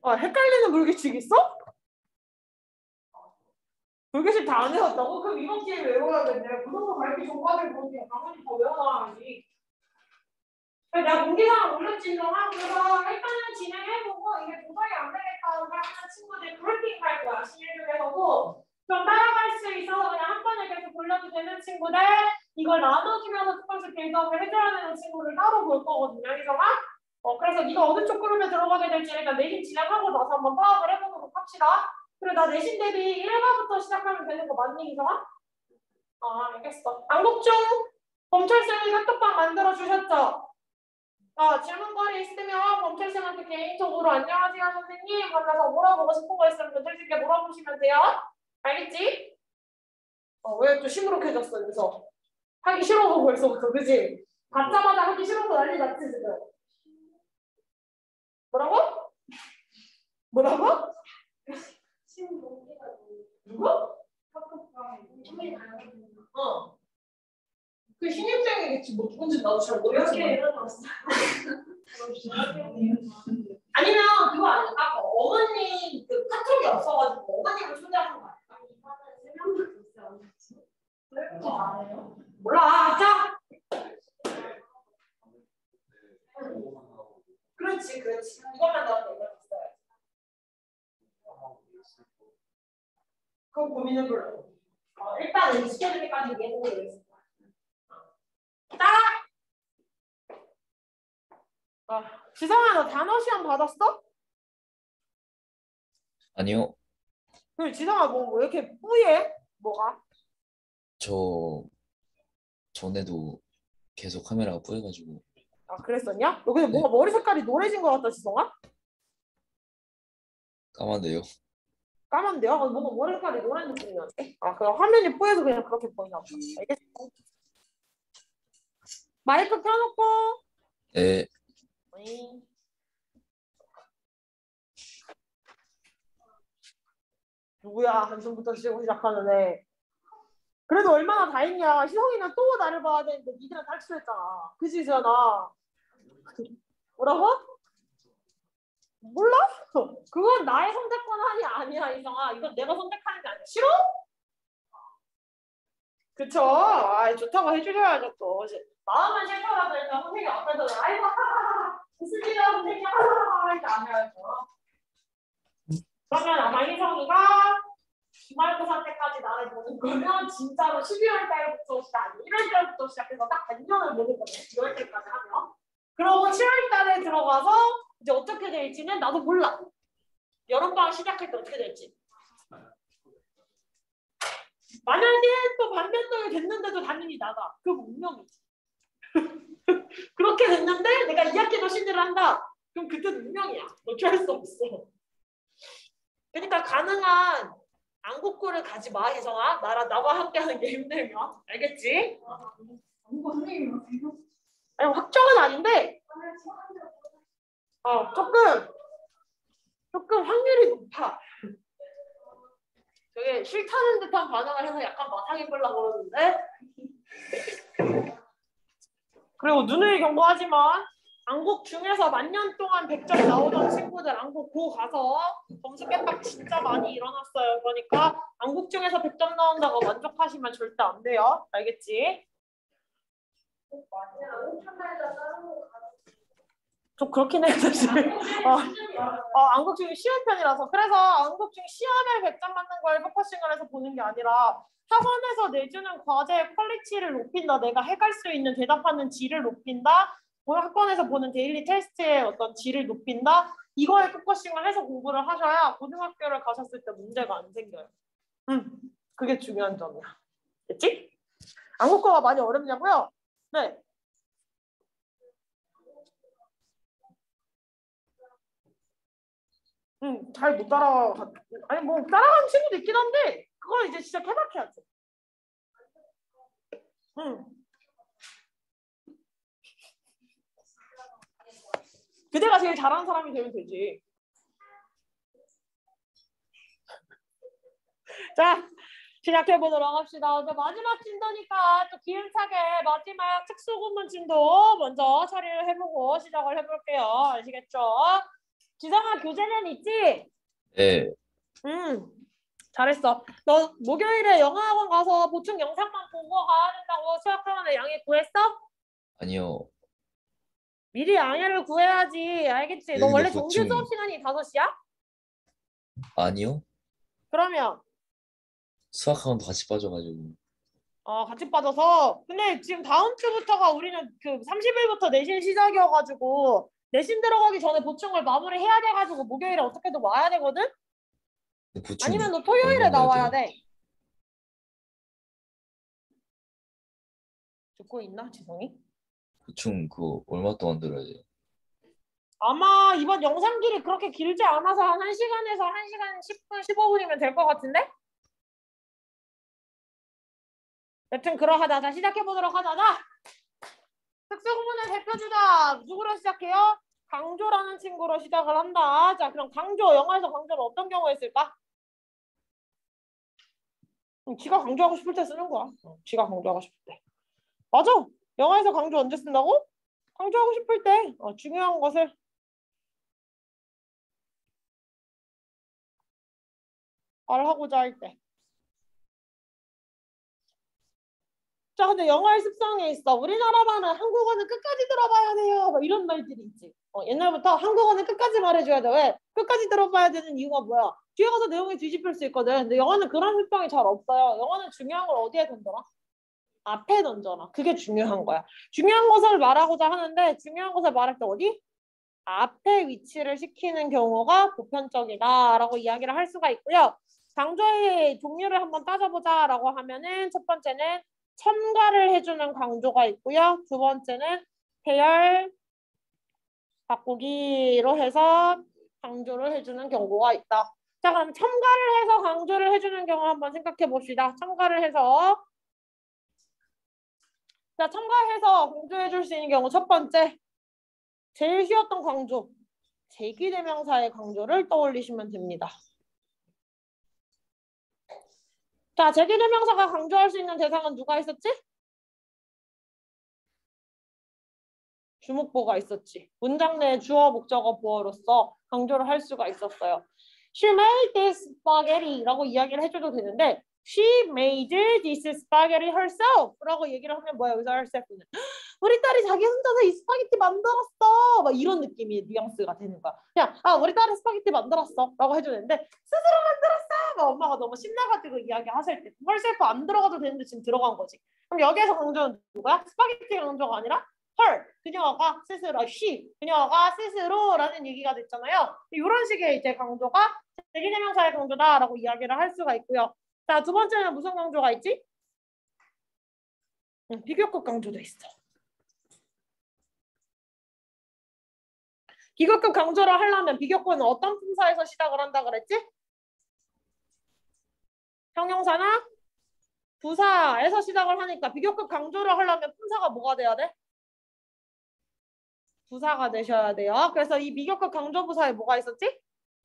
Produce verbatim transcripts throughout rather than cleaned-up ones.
아, 헷갈리는 물규칙 있어? 물규칙 다 안 외웠다고? 그럼 이번 기회에 외워야겠네. 부동산 밝기 전과를 보니까 강원이 더 외워놔야지. 내가 공지사항 올렸지, 너가. 그래서 일단은 진행해보고 이게 도저히 안 되겠다 하는 친구들 브리핑 할 거야. 시일중에서도 좀 따라갈 수 있어서 그냥 한 번에 계속 돌려도 되는 친구들, 이걸 나눠주면서 조금씩 빌드업을 해줘야 되는 친구를 따로 볼 거거든요, 이성아. 어, 그래서 네가 어느 쪽 그룹에 들어가게 될지 일단 내신 진행하고 나서 한번 파악을 해보도록 합시다. 그래, 나 내신 대비 일 화부터 시작하면 되는 거 맞니, 이성아? 아, 알겠어. 안국중 범철쌤이 카톡방 만들어주셨죠? 아, 질문거리 있으면 범철쌤한테 개인적으로 안녕하세요 선생님 만나서 물어보고 싶은 거 있으면 분들께 물어보시면 돼요. 알겠지? 어, 왜 또 시무룩해졌어 여기서? 하기 싫어서 벌써부터, 그지? 받자마자 하기 싫어서 난리 났지 지금. 뭐라고? 뭐라고? 누구? 어. 그 신입생이겠지 뭐 누군지 나도 잘 모르겠지만. 아니면 그거 아닐까? 어머님 그 카톡이 없어가지고 어머님을 초대하는 거 아닐까? 몰라. 자. 그렇지, 그렇지. 이것만 나오면 이거 있어요. 그거 고민해 볼래. 어, 일단은 스케줄까지 이해해보고 있습니다. 딱. 아, 지성아, 너 단어 시험 받았어? 아니요. 그럼 지성아, 뭐, 뭐 이렇게 뿌예? 뭐가? 저 전에도 계속 카메라가 뿌여가지고. 아, 그랬었냐? 너 근데 네. 뭔가 머리 색깔이 노래진 것 같다, 지성아? 까만데요. 까만데요? 아, 뭔가 머리 색깔이 노란 느낌이 나는데? 아, 그럼 화면이 뿌여서 그냥 그렇게 보이나 보다. 알겠어? 마이크 켜놓고. 네. 어이. 누구야? 한숨부터 쉬고 시작하는 애. 그래도 얼마나 다행이야. 희성이는 또 나를 봐야 되는데 니들은 탈출했잖아. 그지, 지연아? 뭐라고? 몰라? 그건 나의 선택 권한이 아니야, 이성아. 이건 내가 선택하는 게 아니야. 싫어? 그쵸? 아, 좋다고 해주셔야죠, 또. 마음은 싫더라도 일단 선생님 앞에서 아이고, 하하하. 무슨 일이야, 선생님, 하하하. 이렇게 안 해야죠. 그러면 아마 희성이가 기말고사 때까지 나를 보는 거면 진짜로 십이월 달부터 시작, 일월 달부터 시작해서 딱 반년을 보는 거네. 이월 달까지 하면. 그러고 칠월 달에 들어가서 이제 어떻게 될지는 나도 몰라. 여름방학 시작할 때 어떻게 될지. 만약에 또 반년도에 됐는데도 당연히 나가. 그럼 운명이지. 그렇게 됐는데 내가 이 학기도 신대를 한다. 그럼 그때는 운명이야. 어쩔 수 없어. 그러니까 가능한 안국고를 가지 마, 혜성아. 나랑 나와 함께 하는 게 힘들면. 알겠지? 아니, 확정은 아닌데 어, 조금 조금 확률이 높아. 저게 싫다는 듯한 반응을 해서 약간 마상해 보려고 그러는데. 그리고 누누이 경고하지만 안국 중에서 만년 동안 백 점 나오던 친구들 안국 고 가서 점수 깜빡 진짜 많이 일어났어요. 그러니까 안국 중에서 백 점 나온다고 만족하시면 절대 안 돼요. 알겠지? 좀 그렇긴 해 사실. 어, 어, 안국중이 쉬운 편이라서. 그래서 안국중 시험에 백 점 맞는 걸 포커싱을 해서 보는 게 아니라 학원에서 내주는 과제의 퀄리티를 높인다. 내가 해갈 수 있는 대답하는 질을 높인다. 학원에서 보는 데일리 테스트의 어떤 질을 높인다. 이거에 포커싱을 해서 공부를 하셔야 고등학교를 가셨을 때 문제가 안 생겨요. 음, 그게 중요한 점이야. 됐지? 안국어가 많이 어렵냐고요? 네. 응, 잘 못 따라가. 아니 뭐 따라가는 친구도 있긴 한데 그건 이제 진짜 케바케야지. 응. 그대가 제일 잘하는 사람이 되면 되지. 자, 시작해 보도록 합시다. 마지막 진도니까 또 기름차게 마지막 특수구문 진도 먼저 처리를 해보고 시작을 해볼게요. 아시겠죠? 지성아 교재는 있지? 네. 응. 잘했어. 너 목요일에 영어학원 가서 보충 영상만 보고 가야 된다고 수학학원에 양해 구했어? 아니요. 미리 양해를 구해야지. 알겠지? 너 여기 근데 원래 정규 수업 보충 시간이 다섯 시야? 아니요? 그러면 수학학원도 같이 빠져가지고. 어 같이 빠져서 근데 지금 다음 주부터가 우리는 그 삼십 일부터 내신 시작이어가지고 내신 들어가기 전에 보충을 마무리해야 돼가지고 목요일에 어떻게든 와야 되거든? 근데 보충 아니면 너 토요일에 얼마 내야 나와야 돼요? 돼. 듣고 있나 지성이? 보충 그거 얼마 동안 들어야 돼요? 아마 이번 영상 길이 그렇게 길지 않아서 한 1시간에서 한 시간 십 분, 십오 분이면 될 것 같은데? 여튼 그러하자. 자, 시작해보도록 하자. 자, 특수구문의 대표주자 누구로 시작해요? 강조라는 친구로 시작을 한다. 자, 그럼 강조, 영어에서 강조는 어떤 경우에 쓸까? 음, 지가 강조하고 싶을 때 쓰는 거야. 어, 지가 강조하고 싶을 때. 맞아. 영어에서 강조 언제 쓴다고? 강조하고 싶을 때. 어, 중요한 것을. 말하고자 할 때. 자, 근데 영어의 습성에 있어. 우리나라만은 한국어는 끝까지 들어봐야 돼요. 뭐 이런 말들이 있지. 어, 옛날부터 한국어는 끝까지 말해줘야 돼. 왜? 끝까지 들어봐야 되는 이유가 뭐야? 뒤에 가서 내용이 뒤집힐 수 있거든. 근데 영어는 그런 습성이 잘 없어요. 영어는 중요한 걸 어디에 던져라? 앞에 던져라. 그게 중요한 거야. 중요한 것을 말하고자 하는데 중요한 것을 말할 때 어디? 앞에 위치를 시키는 경우가 보편적이다라고 이야기를 할 수가 있고요. 강조의 종류를 한번 따져보자라고 하면은 첫 번째는 첨가를 해주는 강조가 있고요. 두 번째는 해열 바꾸기로 해서 강조를 해주는 경우가 있다. 자, 그럼 첨가를 해서 강조를 해주는 경우 한번 생각해 봅시다. 첨가를 해서 자, 첨가해서 강조해 줄 수 있는 경우 첫 번째 제일 쉬웠던 강조 제기대명사의 강조를 떠올리시면 됩니다. 자, 제기대명사가 강조할 수 있는 대상은 누가 있었지? 주목보가 있었지. 문장 내에 주어, 목적어, 보어로서 강조를 할 수가 있었어요. She made this spaghetti라고 이야기를 해줘도 되는데 She made this spaghetti herself 라고 얘기를 하면 뭐야? 여기서 herself는 우리 딸이 자기 혼자서 이 스파게티 만들었어 막 이런 느낌이 뉘앙스가 되는 거야. 그냥 아 우리 딸이 스파게티 만들었어 라고 해주는데 스스로 만들었어 막 엄마가 너무 신나가지고 이야기하실 때 herself 안 들어가도 되는데 지금 들어간 거지. 그럼 여기에서 강조는 누구야? 스파게티 강조가 아니라 her, 그녀가 스스로, she, 그녀가 스스로라는 얘기가 됐잖아요. 이런 식의 이제 강조가 대기대명사의 강조다라고 이야기를 할 수가 있고요. 자, 두 번째는 무슨 강조가 있지? 응, 비교급 강조도 있어. 비교급 강조를 하려면 비교급은 어떤 품사에서 시작을 한다 그랬지? 형용사나 부사에서 시작을 하니까 비교급 강조를 하려면 품사가 뭐가 돼야 돼? 부사가 되셔야 돼요. 그래서 이 비교급 강조 부사에 뭐가 있었지?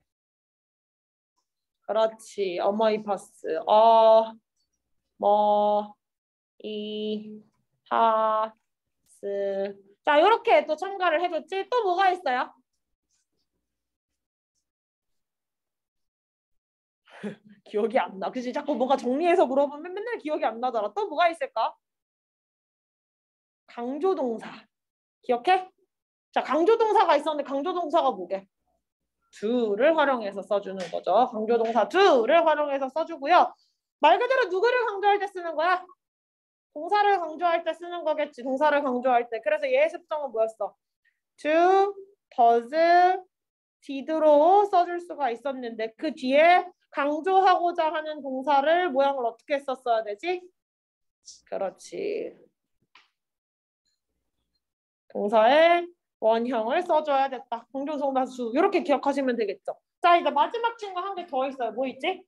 그렇지. 어머니파스. 어, 뭐, 이, 하, 스. 자, 이렇게 또 첨가를 해줬지. 또 뭐가 있어요? 기억이 안 나. 그치? 자꾸 뭐가 정리해서 물어보면 맨날 기억이 안 나더라. 또 뭐가 있을까? 강조동사. 기억해? 자, 강조동사가 있었는데 강조동사가 뭐게? do를 활용해서 써주는 거죠. 강조동사 do를 활용해서 써주고요. 말 그대로 누구를 강조할 때 쓰는 거야? 동사를 강조할 때 쓰는 거겠지. 동사를 강조할 때. 그래서 얘의 습성은 뭐였어? do, does, did로 써줄 수가 있었는데 그 뒤에 강조하고자 하는 동사를 모양을 어떻게 썼어야 되지? 그렇지. 동사의 원형을 써줘야 됐다. 강조동사수 이렇게 기억하시면 되겠죠. 자, 이제 마지막 친구 한 개 더 있어요. 뭐 있지?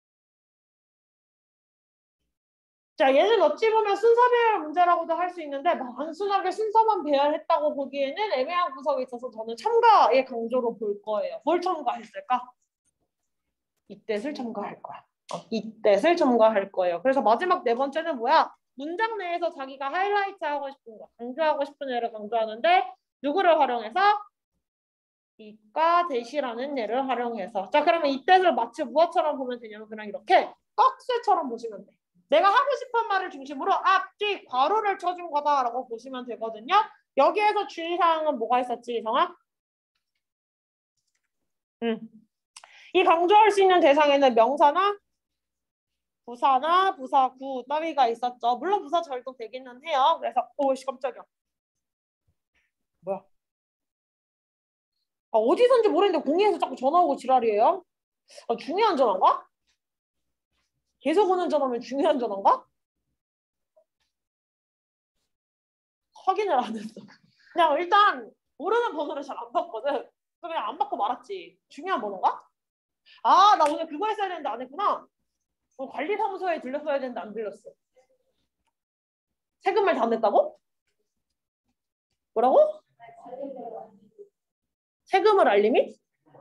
자, 얘는 어찌 보면 순서 배열 문제라고도 할 수 있는데 단순하게 순서만 배열했다고 보기에는 애매한 구석이 있어서 저는 첨가의 강조로 볼 거예요. 뭘 첨가했을까? 이때를 첨가할 거야. 어, 이때를 첨가할 거예요. 그래서 마지막 네 번째는 뭐야? 문장 내에서 자기가 하이라이트 하고 싶은 거, 강조하고 싶은 애를 강조하는데 누구를 활용해서? 이과 대시라는 예를 활용해서. 자, 그러면 이 뜻을 마치 무엇처럼 보면 되냐면 그냥 이렇게 꺽쇠처럼 보시면 돼. 내가 하고 싶은 말을 중심으로 앞뒤 괄호를 쳐준 거다라고 보시면 되거든요. 여기에서 주의사항은 뭐가 있었지, 이성아? 음. 이 강조할 수 있는 대상에는 명사나 부사나 부사구 따위가 있었죠. 물론 부사 절도 되기는 해요. 그래서 오씨 깜짝이야. 뭐야? 아, 어디선지 모르겠는데 공의에서 자꾸 전화 오고 지랄이에요. 아, 중요한 전화인가? 계속 오는 전화면 중요한 전화인가? 확인을 안 했어. 그냥 일단 모르는 번호를 잘 안 받거든. 그냥 안 받고 말았지. 중요한 번호인가? 아, 나 오늘 그거 했어야 되는데 안 했구나. 어, 관리사무소에 들렸어야 되는데 안 들렸어. 세금을 다 냈다고? 뭐라고? 세금을 알림이?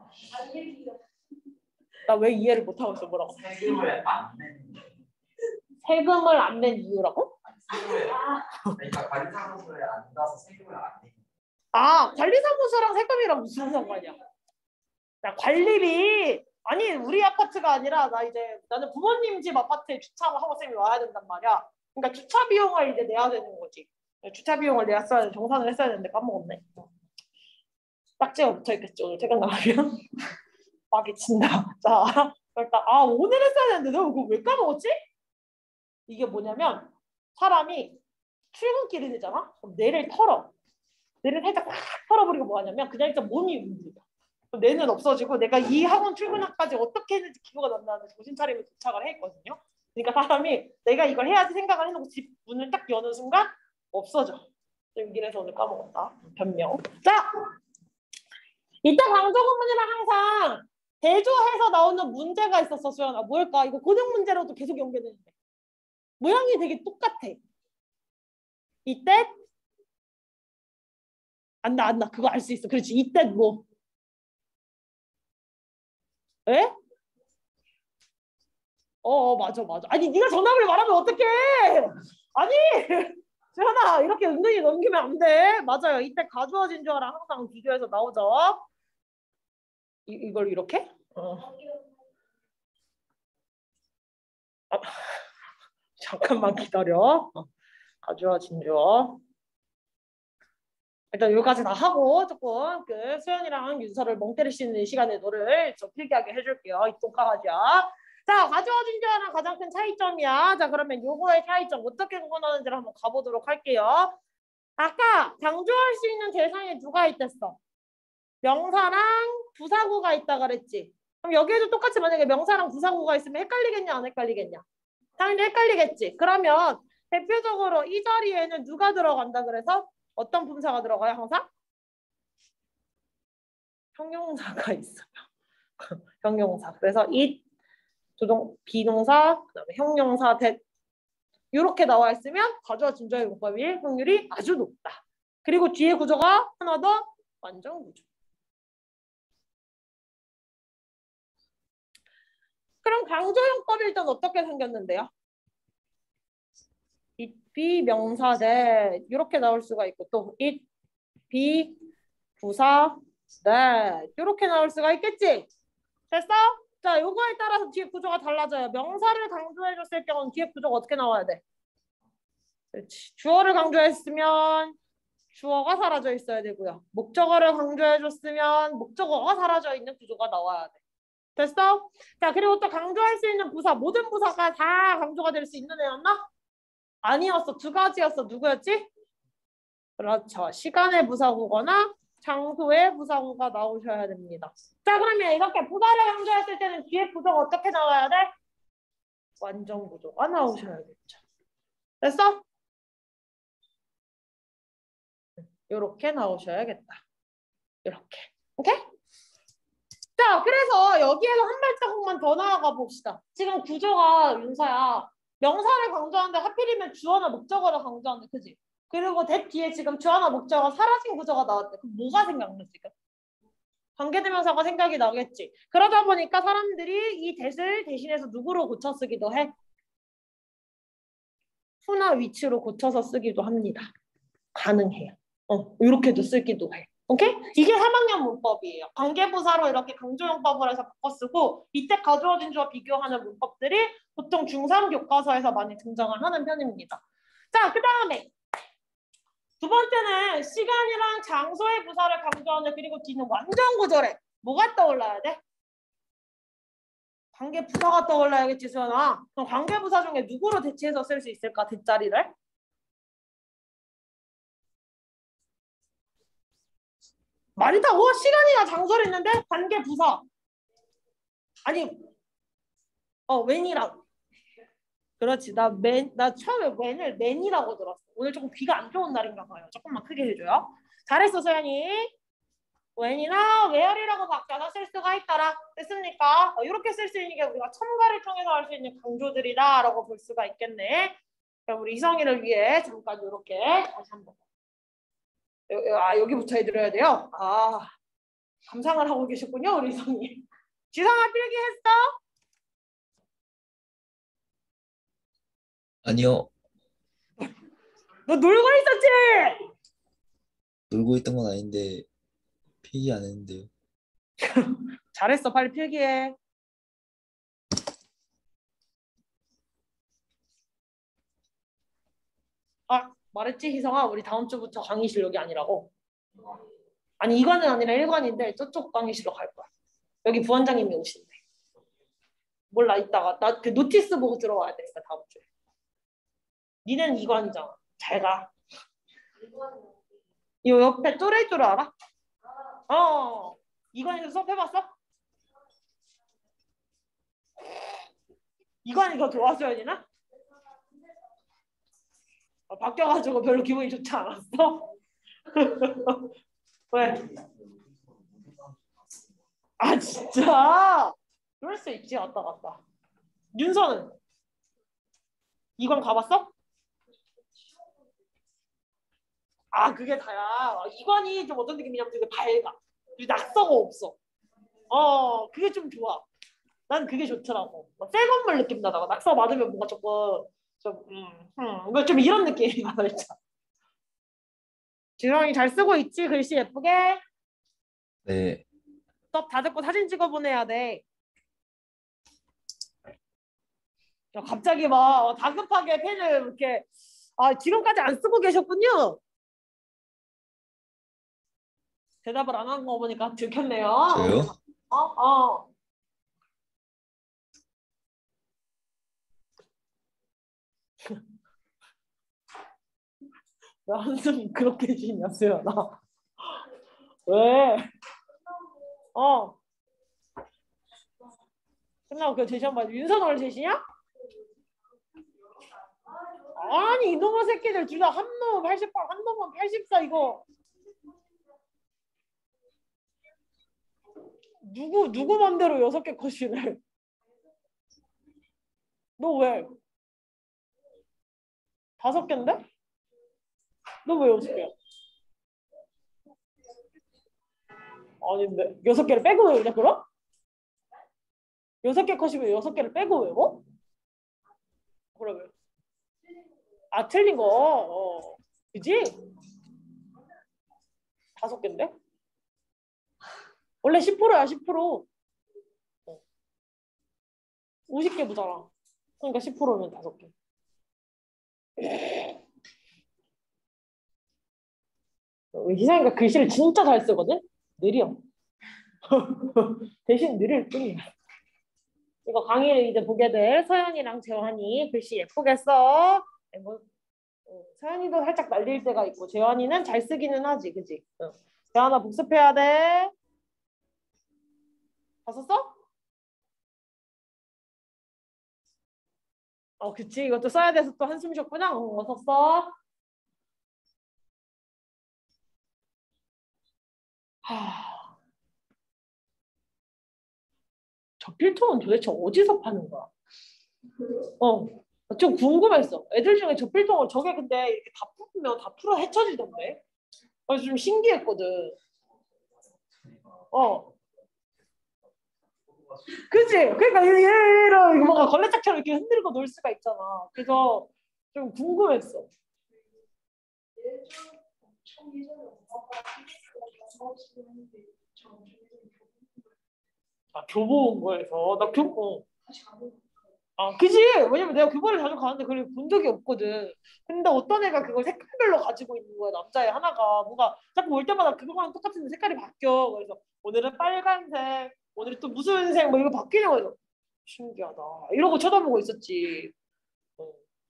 나 왜 이해를 못하고 있어. 뭐라고? 세금을 안 낸. 세금을 안 낸 이유라고? 그러니까 관리사무소에 안 가서 세금을 안 내. 아, 관리사무소랑 세금이랑 무슨 상관이야? 야, 관리비. 아니, 우리 아파트가 아니라 나 이제 나는 부모님 집 아파트에 주차를 하고 쌤이 와야 된단 말이야. 그러니까 주차 비용을 이제 내야 되는 거지. 주차 비용을 내야 써야 돼. 정산을 했어야 되는데 까먹었네. 딱지가 붙어있겠지 오늘 퇴근 나가면. 막이 친다. 자, 그러니까 아 오늘 했어야 되는데 내가 그거 왜 까먹었지? 이게 뭐냐면 사람이 출근길이 되잖아. 그럼 뇌를 털어. 뇌를 살짝 팍 털어버리고 뭐 하냐면 그냥 일단 몸이 움직여. 뇌는 없어지고 내가 이 학원 출근까지 어떻게 했는지 기억가 난다는 정신 차리면 도착을 했거든요. 그러니까 사람이 내가 이걸 해야지 생각을 해놓고 집 문을 딱 여는 순간 없어져. 이래서 오늘 까먹었다. 변명. 자, 이따 강조구문이랑 항상 대조해서 나오는 문제가 있었어, 수연아. 뭘까? 이거 고등 문제로도 계속 연계되는데. 모양이 되게 똑같아. 이때 안나 안나 그거 알 수 있어. 그렇지. 이때 뭐? 에? 어, 어 맞아 맞아. 아니 네가 정답을 말하면 어떡해? 아니 수연아 이렇게 은근히 넘기면 안 돼. 맞아요. 이때 가주어진 주어랑 항상 비교해서 나오죠. 이, 이걸 이렇게? 어. 아, 잠깐만 기다려. 어. 가주어진 주어. 일단 여기까지 다 하고 조금 그 수연이랑 윤서를 멍 때릴 수 있는 시간에 너를 좀 필기하게 해줄게요. 이 똥강아지야. 자, 가주어진 주어랑 가장 큰 차이점이야. 자, 그러면 요거의 차이점 어떻게 구분하는지를 한번 가보도록 할게요. 아까 강조할 수 있는 대상에 누가 있댔어? 명사랑 부사구가 있다 그랬지. 그럼 여기에도 똑같이 만약에 명사랑 부사구가 있으면 헷갈리겠냐 안 헷갈리겠냐? 당연히 헷갈리겠지. 그러면 대표적으로 이 자리에는 누가 들어간다 그래서? 어떤 분사가 들어가요 항상? 형용사가 있어요. 형용사. 그래서 it, 조동, 비동사, 그다음에 형용사, that 이렇게 나와 있으면 가주어진 주어의 문법일 확률이 아주 높다. 그리고 뒤에 구조가 하나 더 완전 구조. 그럼 강조용법이 일단 어떻게 생겼는데요? it be 명사 that 이렇게 나올 수가 있고 또 it be 부사 that 이렇게 나올 수가 있겠지? 됐어? 자, 요거에 따라서 뒤에 구조가 달라져요. 명사를 강조해줬을 경우는 뒤에 구조가 어떻게 나와야 돼? 그렇지. 주어를 강조했으면 주어가 사라져 있어야 되고요. 목적어를 강조해줬으면 목적어가 사라져 있는 구조가 나와야 돼. 됐어? 자, 그리고 또 강조할 수 있는 부사, 모든 부사가 다 강조가 될 수 있는 애였나? 아니었어. 두 가지였어. 누구였지? 그렇죠. 시간의 부사구거나 장소의 부사구가 나오셔야 됩니다. 자, 그러면 이렇게 부사를 강조했을 때는 뒤에 구조가 어떻게 나와야 돼? 완전 구조가 나오셔야겠죠. 됐어? 이렇게 나오셔야겠다. 이렇게. 오케이? 자, 그래서 여기에서 한 발자국만 더 나아가 봅시다. 지금 구조가 윤서야. 명사를 강조하는데 하필이면 주어나 목적어를 강조하는데, 그지? 그리고 that 뒤에 지금 주어나 목적어가 사라진 구조가 나왔대. 그럼 뭐가 생각나 지금? 관계대명사가 생각이 나겠지. 그러다 보니까 사람들이 이 that을 대신해서 누구로 고쳐 쓰기도 해? who나 which로 고쳐서 쓰기도 합니다. 가능해요. 어, 이렇게도 쓰기도 해. 오케이? 이게 삼 학년 문법이에요. 관계부사로 이렇게 강조용법을 해서 바꿔 쓰고 이때 가주어진 주어 비교하는 문법들이 보통 중삼 교과서에서 많이 등장을 하는 편입니다. 자, 그 다음에 두 번째는 시간이랑 장소의 부사를 강조하는 그리고 뒤는 완전 구절에 뭐가 떠올라야 돼? 관계부사가 떠올라야겠지, 수연아. 그럼 관계부사 중에 누구로 대체해서 쓸 수 있을까, 뒷자리를? 많다고? 시간이나 장소를 있는데 관계부사. 아니, 어, when이라고. 그렇지. 나 맨, 나 처음에 when을 man이라고 들었어. 오늘 조금 귀가 안 좋은 날인가 봐요. 조금만 크게 해줘요. 잘했어, 소연이. when이나 where이라고 바뀌어서 쓸 수가 있더라. 됐습니까? 어, 이렇게 쓸 수 있는 게 우리가 첨가를 통해서 할 수 있는 강조들이다라고 볼 수가 있겠네. 그럼 우리 이성이를 위해 잠깐 이렇게 다시 한번. 아, 여기부터 해드려야 돼요. 아, 감상을 하고 계셨군요, 우리 이성이. 지성아, 필기했어? 아니요. 너 놀고 있었지? 놀고 있던 건 아닌데 필기 안 했는데요. 잘했어, 빨리 필기해. 아, 말했지, 희성아? 우리 다음 주부터 강의실 여기 아니라고. 아니, 이거는 아니라 일관인데 저쪽 강의실로 갈 거야. 여기 부원장님이 오신대. 몰라, 이따가. 나 그 노티스 보고 들어와야 돼, 다음 주에. 니는 이관이잖아. 잘 가. 이 옆에 뚜레 줄 알아? 어. 이관이도 수업해봤어? 이관이가 좋았어야 되나? 아, 바뀌어가지고 별로 기분이 좋지 않았어? 왜? 아, 진짜? 그럴 수 있지, 왔다 갔다. 윤서는? 이관 가봤어? 아, 그게 다야. 이관이 좀 어떤 느낌이냐면 되게 밝아. 그리고 낙서가 없어. 어, 그게 좀 좋아. 난 그게 좋더라고. 새 건물 느낌 나다가 낙서 맞으면 뭔가 조금 좀, 음, 음, 좀 이런 느낌이야, 살짝. 지성이 잘 쓰고 있지? 글씨 예쁘게? 네. 수업 다 듣고 사진 찍어 보내야 돼. 야, 갑자기 막 다급하게 펜을 이렇게 아, 지금까지 안 쓰고 계셨군요. 대답을 안 한 거 보니까 들켰네요. 저요? 어? 어. 왜 한숨이 그렇게 쉬냐, 수연아. 왜? 어. 끝나고 그 제시 한번 윤선호를 제시냐? 아니 이놈의 새끼들 둘 다 한 놈은 팔십팔, 한 놈은 팔십사 이거. 누구 누구 맘대로 여섯 개 컷이래. 너 왜? 다섯 개인데? 너 왜 여섯 개야? 아닌데 여섯 개를 빼고 외우냐 그럼? 여섯 개 컷이면 여섯 개를 빼고 외워? 그러면 아 틀린 거. 어. 그지? 다섯 개인데? 원래 십 퍼센트야 십 퍼센트. 어. 오십 개 보잖아. 그러니까 십 퍼센트면 다섯 개. 희상이가 글씨를 진짜 잘 쓰거든? 느려. 대신 느릴 뿐이야. 이거 강의를 이제 보게 될 서연이랑 재환이 글씨 예쁘게 써. 뭐, 어, 서연이도 살짝 날릴 때가 있고 재환이는 잘 쓰기는 하지, 그지? 어. 재환아 복습해야 돼. 다 썼어? 어, 그치. 이것도 써야 돼서 또 한숨 쉬었구나. 어, 썼어. 하... 저 필통은 도대체 어디서 파는 거야? 어, 좀 궁금했어. 애들 중에 저 필통을 저게 근데 이렇게 다 풀면 다 풀어 헤쳐지던데? 그래서 좀 신기했거든. 어. 그치? 그러니까 얘를 뭔가 걸레짝처럼 이렇게 흔들고 놀 수가 있잖아. 그래서 좀 궁금했어. 아, 교보문고에서 나 교보 아, 그지? 왜냐면 내가 교보를 자주 가는데 그걸 본 적이 없거든. 근데 어떤 애가 그걸 색깔별로 가지고 있는 거야. 남자애 하나가 뭔가 자꾸 올 때마다 그거랑 똑같은데 색깔이 바뀌어. 그래서 오늘은 빨간색, 오늘은 또 무슨 색, 뭐 이거 바뀌는 거죠. 신기하다. 이러고 쳐다보고 있었지. 어,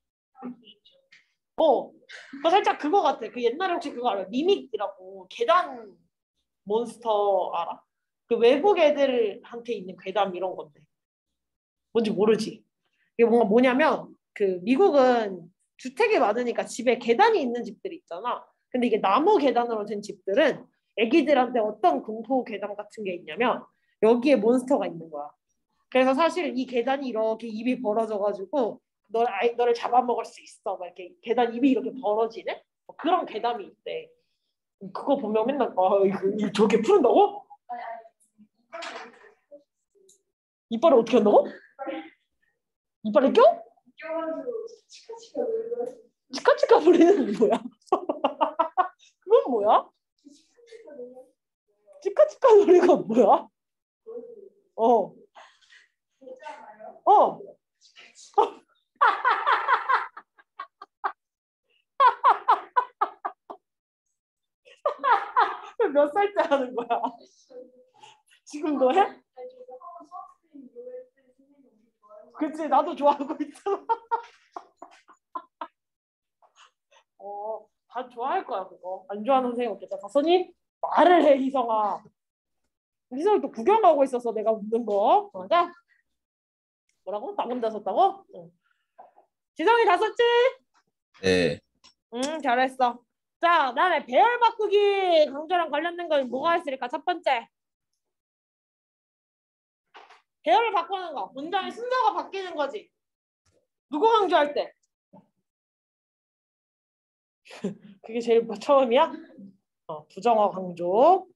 어, 그 살짝 그거 같아. 그 옛날에 혹시 그거 알아? 미믹이라고 계단 몬스터 알아? 그 외국 애들한테 있는 괴담 이런 건데. 뭔지 모르지? 이게 뭔가 뭐냐면 그 미국은 주택이 많으니까 집에 계단이 있는 집들이 있잖아. 근데 이게 나무 계단으로 된 집들은 애기들한테 어떤 공포 괴담 같은 게 있냐면 여기에 몬스터가 있는 거야. 그래서 사실 이 계단이 이렇게 입이 벌어져가지고 널 아이 너를 잡아먹을 수 있어. 막 이렇게 계단 입이 이렇게 벌어지는 뭐 그런 괴담이 있대. 그거 보면 맨날 아 이거 저렇게 푸른다고? 이빨을 어떻게 한다고? 이빨을 껴? 치카치카 부리는 뭐야? 그건 뭐야? 치카치카 소리가 뭐야? 어. 어. 몇 살때 하는 거야? 지금도 해? 그치, 나도 좋아하고 있잖아. 어, 다 좋아할 거야, 그거. 안 좋아하는 선생님 없겠다. 다선이 말을 해, 희성아. 희성이 또 구경하고 있었어, 내가 웃는 거. 맞아? 뭐라고? 나 혼자 썼다고? 응. 지성이 다 썼지? 네. 응, 잘했어. 자, 그다음에 배열 바꾸기 강조랑 관련된 건 뭐가 있을까? 첫 번째. 배열을 바꾸는 거. 문장의 순서가 바뀌는 거지. 누구 강조할 때? 그게 제일 처음이야? 어, 부정어 강조.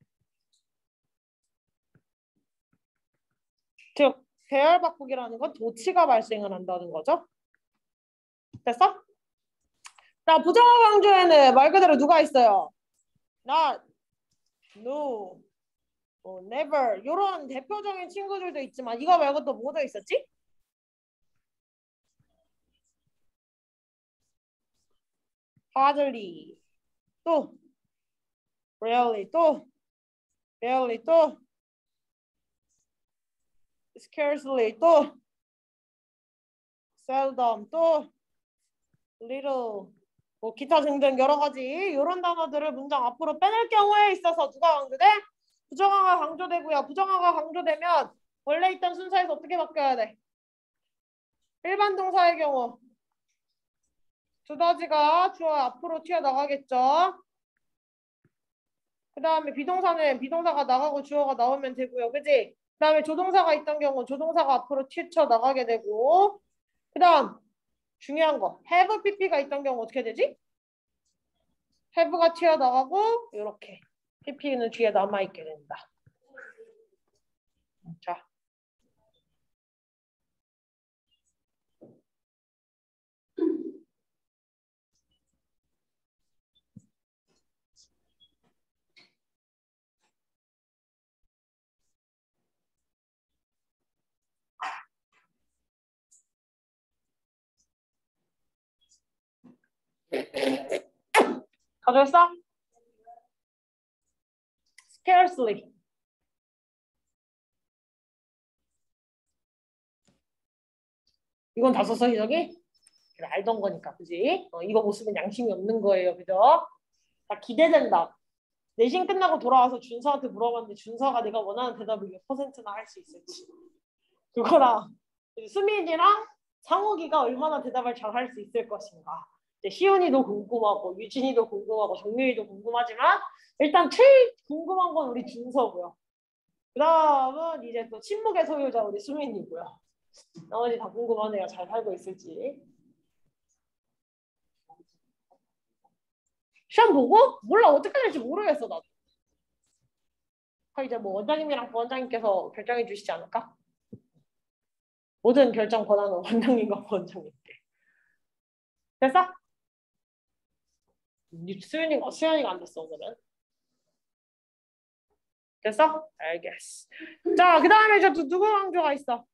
즉, 배열 바꾸기라는 건 도치가 발생을 한다는 거죠. 됐어? 자, 부정어 강조에는 말 그대로 누가 있어요? not, no, 뭐, never 이런 대표적인 친구들도 있지만 이거 말고 또 뭐가 있었지? hardly 또 rarely 또 barely 또 scarcely 또 seldom 또 little 뭐 기타 등등 여러 가지 이런 단어들을 문장 앞으로 빼낼 경우에 있어서 누가 강조돼? 부정어가 강조되고요. 부정어가 강조되면 원래 있던 순서에서 어떻게 바뀌어야 돼? 일반 동사의 경우 두더지가 주어 앞으로 튀어나가겠죠. 그 다음에 비동사는 비동사가 나가고 주어가 나오면 되고요. 그지? 그 다음에 조동사가 있던 경우 조동사가 앞으로 튀쳐나가게 되고 그 다음 중요한 거 have pp가 있던 경우 어떻게 되지? have가 튀어나가고 이렇게 pp는 뒤에 남아있게 된다. 자. 가져왔어? scarcely 이건 다 썼어 희석이? 그래, 알던 거니까 그지? 어, 이거 못 쓰면 양심이 없는 거예요 그죠? 자 기대된다. 내신 끝나고 돌아와서 준서한테 물어봤는데 준서가 내가 원하는 대답을 몇 퍼센트나 할 수 있을지 그거랑 수민이랑 상욱이가 얼마나 대답을 잘 할 수 있을 것인가. 이제 시온이도 궁금하고 유진이도 궁금하고 정유이도 궁금하지만 일단 제일 궁금한 건 우리 준서고요. 그 다음은 이제 또 침묵의 소유자 우리 수민이고요. 나머지 다 궁금하네요. 잘 살고 있을지. 시험 보고? 몰라 어떻게 될지 모르겠어 나도. 이제 뭐 원장님이랑 부원장님께서 결정해 주시지 않을까? 모든 결정 권한은 원장님과 부원장님께. 됐어? 수연이가 수연이가 안 됐어 오늘은. 됐어? 알겠어. 자, 그 다음에 저 누구 강조가 있어?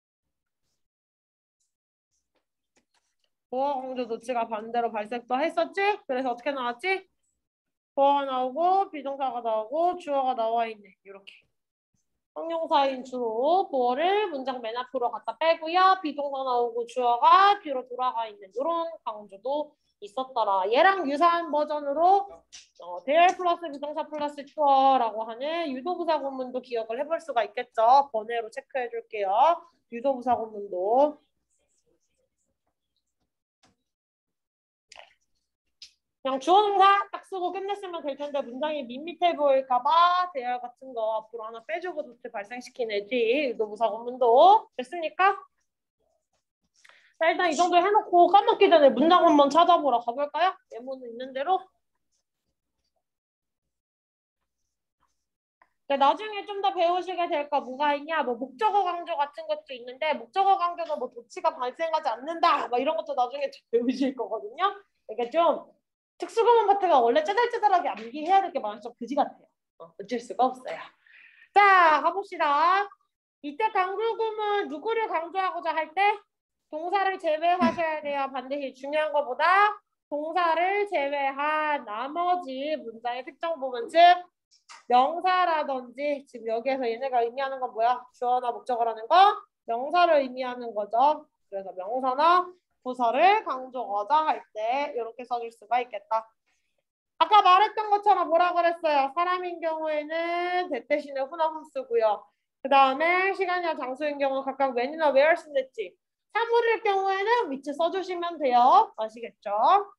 보어 강조 도치가 반대로 발색도 했었지? 그래서 어떻게 나왔지? 보어가 나오고 비동사가 나오고 주어가 나와 있네. 이렇게. 형용사인 주로 보어를 문장 맨 앞으로 갖다 빼고요. 비동사 나오고 주어가 뒤로 돌아가 있는 이런 강조도 있었더라. 얘랑 유사한 버전으로 어, there 플러스 비동사 플러스 주어라고 하는 유도부사 구문도 기억을 해볼 수가 있겠죠. 번외로 체크해 줄게요. 유도부사 구문도. 그냥 주어 동사 딱 쓰고 끝냈으면 될 텐데 문장이 밋밋해 보일까봐 대열 같은 거 앞으로 하나 빼주고 도트 발생시키내지. 유도부사 구문도. 됐습니까? 자, 일단 이 정도 해놓고 까먹기 전에 문장 한번 찾아보러 가볼까요? 예문은 있는 대로. 나중에 좀 더 배우시게 될 거 뭐가 있냐? 뭐 목적어 강조 같은 것도 있는데 목적어 강조는 뭐 도치가 발생하지 않는다. 뭐 이런 것도 나중에 좀 배우실 거거든요. 이게 좀 특수구문 파트가 원래 짜잘짜잘하게 암기해야 될 게 많아서 그지 같아요. 어, 어쩔 수가 없어요. 자, 가봅시다. 이때 강조구문 누구를 강조하고자 할 때 동사를 제외하셔야 돼요. 반드시 중요한 것보다 동사를 제외한 나머지 문장의 특정 부분, 즉 명사라든지 지금 여기에서 얘네가 의미하는 건 뭐야? 주어나 목적어라는 거? 명사를 의미하는 거죠. 그래서 명사나 부사를 강조하자 할 때 이렇게 써줄 수가 있겠다. 아까 말했던 것처럼 뭐라 그랬어요? 사람인 경우에는 that 대신에 who나 who 쓰고요. 그 다음에 시간이나 장소인 경우 각각 when이나 where 쓴댔지. 사물일 경우에는 which 써주시면 돼요. 아시겠죠?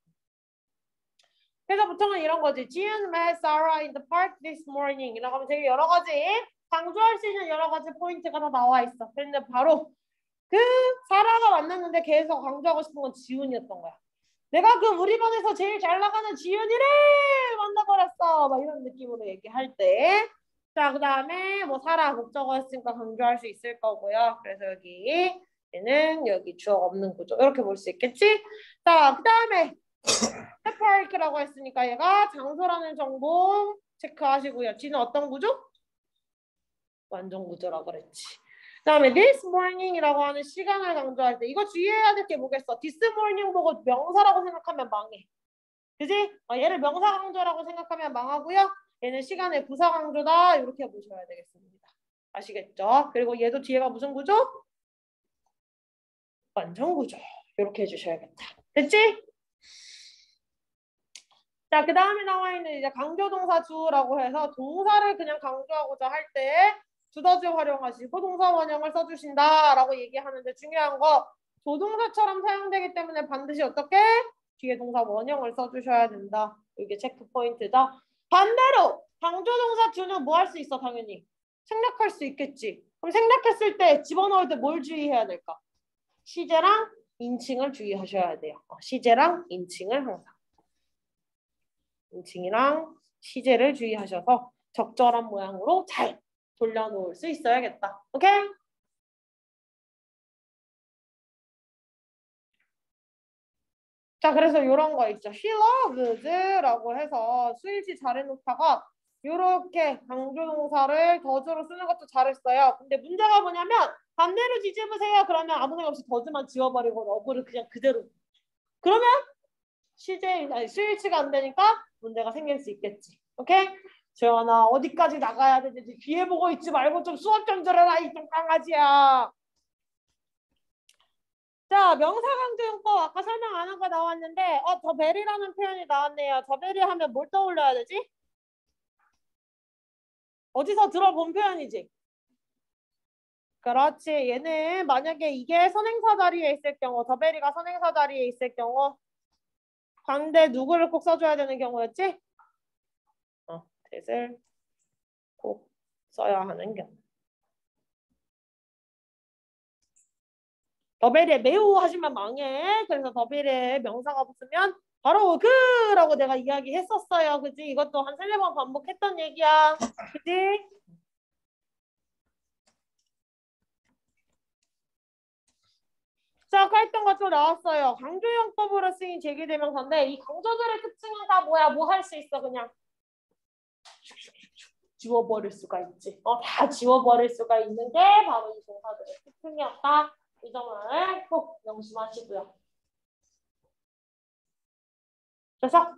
그래서 보통은 이런 거지. Jian met Sarah in the park this morning. 이라고 하면 되게 여러 가지 강조할 수 있는 여러 가지 포인트가 다 나와 있어. 근데 바로 그 사라가 만났는데 계속 강조하고 싶은 건 지훈이었던 거야. 내가 그 우리 반에서 제일 잘 나가는 지훈이를 만나버렸어. 막 이런 느낌으로 얘기할 때. 자, 그 다음에 뭐 사라 목적어였으니까 강조할 수 있을 거고요. 그래서 여기 얘는 여기 주어가 없는 구조. 이렇게 볼 수 있겠지? 자, 그 다음에 파크라고 했으니까 얘가 장소라는 정보 체크하시고요. 지는 어떤 구조? 완전 구조라고 그랬지. 그 다음에 this morning이라고 하는 시간을 강조할 때 이거 주의해야 될 게 뭐겠어? this morning 보고 명사라고 생각하면 망해. 그지? 어, 얘를 명사 강조라고 생각하면 망하고요. 얘는 시간의 부사 강조다. 이렇게 보셔야 되겠습니다. 아시겠죠? 그리고 얘도 뒤에가 무슨 구조? 완전 구조. 이렇게 해주셔야겠다. 됐지? 자, 그 다음에 나와 있는 이제 강조동사 주라고 해서 동사를 그냥 강조하고자 할 때 두더지 활용하시고 동사 원형을 써주신다라고 얘기하는데 중요한 거 조동사처럼 사용되기 때문에 반드시 어떻게? 뒤에 동사 원형을 써주셔야 된다. 이게 체크 포인트다. 반대로 강조동사 주는 뭐 할 수 있어? 당연히 생략할 수 있겠지. 그럼 생략했을 때 집어넣을 때 뭘 주의해야 될까? 시제랑 인칭을 주의하셔야 돼요. 어, 시제랑 인칭을 항상. 인칭이랑 시제를 주의하셔서 적절한 모양으로 잘 돌려놓을 수 있어야겠다. 오케이? 자, 그래서 이런 거 있죠. She loves라고 해서 수일치 잘해놓다가 이렇게 강조동사를 더즈로 쓰는 것도 잘했어요. 근데 문제가 뭐냐면 반대로 뒤집으세요. 그러면 아무 생각 없이 더즈만 지워버리고 러브를 그냥 그대로. 그러면 시제, 아니 수일치가 안 되니까 문제가 생길 수 있겠지. 오케이? 재현아 어디까지 나가야 되는지 뒤에 보고 있지 말고 좀 수업 좀 들어라 이 똥강아지야. 자, 명사강조용법 아까 설명 안 한 거 나왔는데 어, 더 베리라는 표현이 나왔네요. 더 베리 하면 뭘 떠올려야 되지? 어디서 들어본 표현이지? 그렇지. 얘는 만약에 이게 선행사 자리에 있을 경우 더 베리가 선행사 자리에 있을 경우 관대 누구를 꼭 써줘야 되는 경우였지? 어, that을 꼭 써야 하는 경우. 더벨에 매우 하시면 망해. 그래서 더벨에 명사가 붙으면 바로 그라고 내가 이야기했었어요. 그지? 이것도 한 세네 번 반복했던 얘기야. 그지? 자, 아까 했던 것도 나왔어요. 강조용법으로 쓰인 제기대명사인데 이 강조들의 특징은 다 뭐야? 뭐 할 수 있어 그냥. 지워버릴 수가 있지. 어, 다 지워버릴 수가 있는 게 바로 이 동사들의 특징이었다. 이 점을 꼭 명심하시고요. 그래서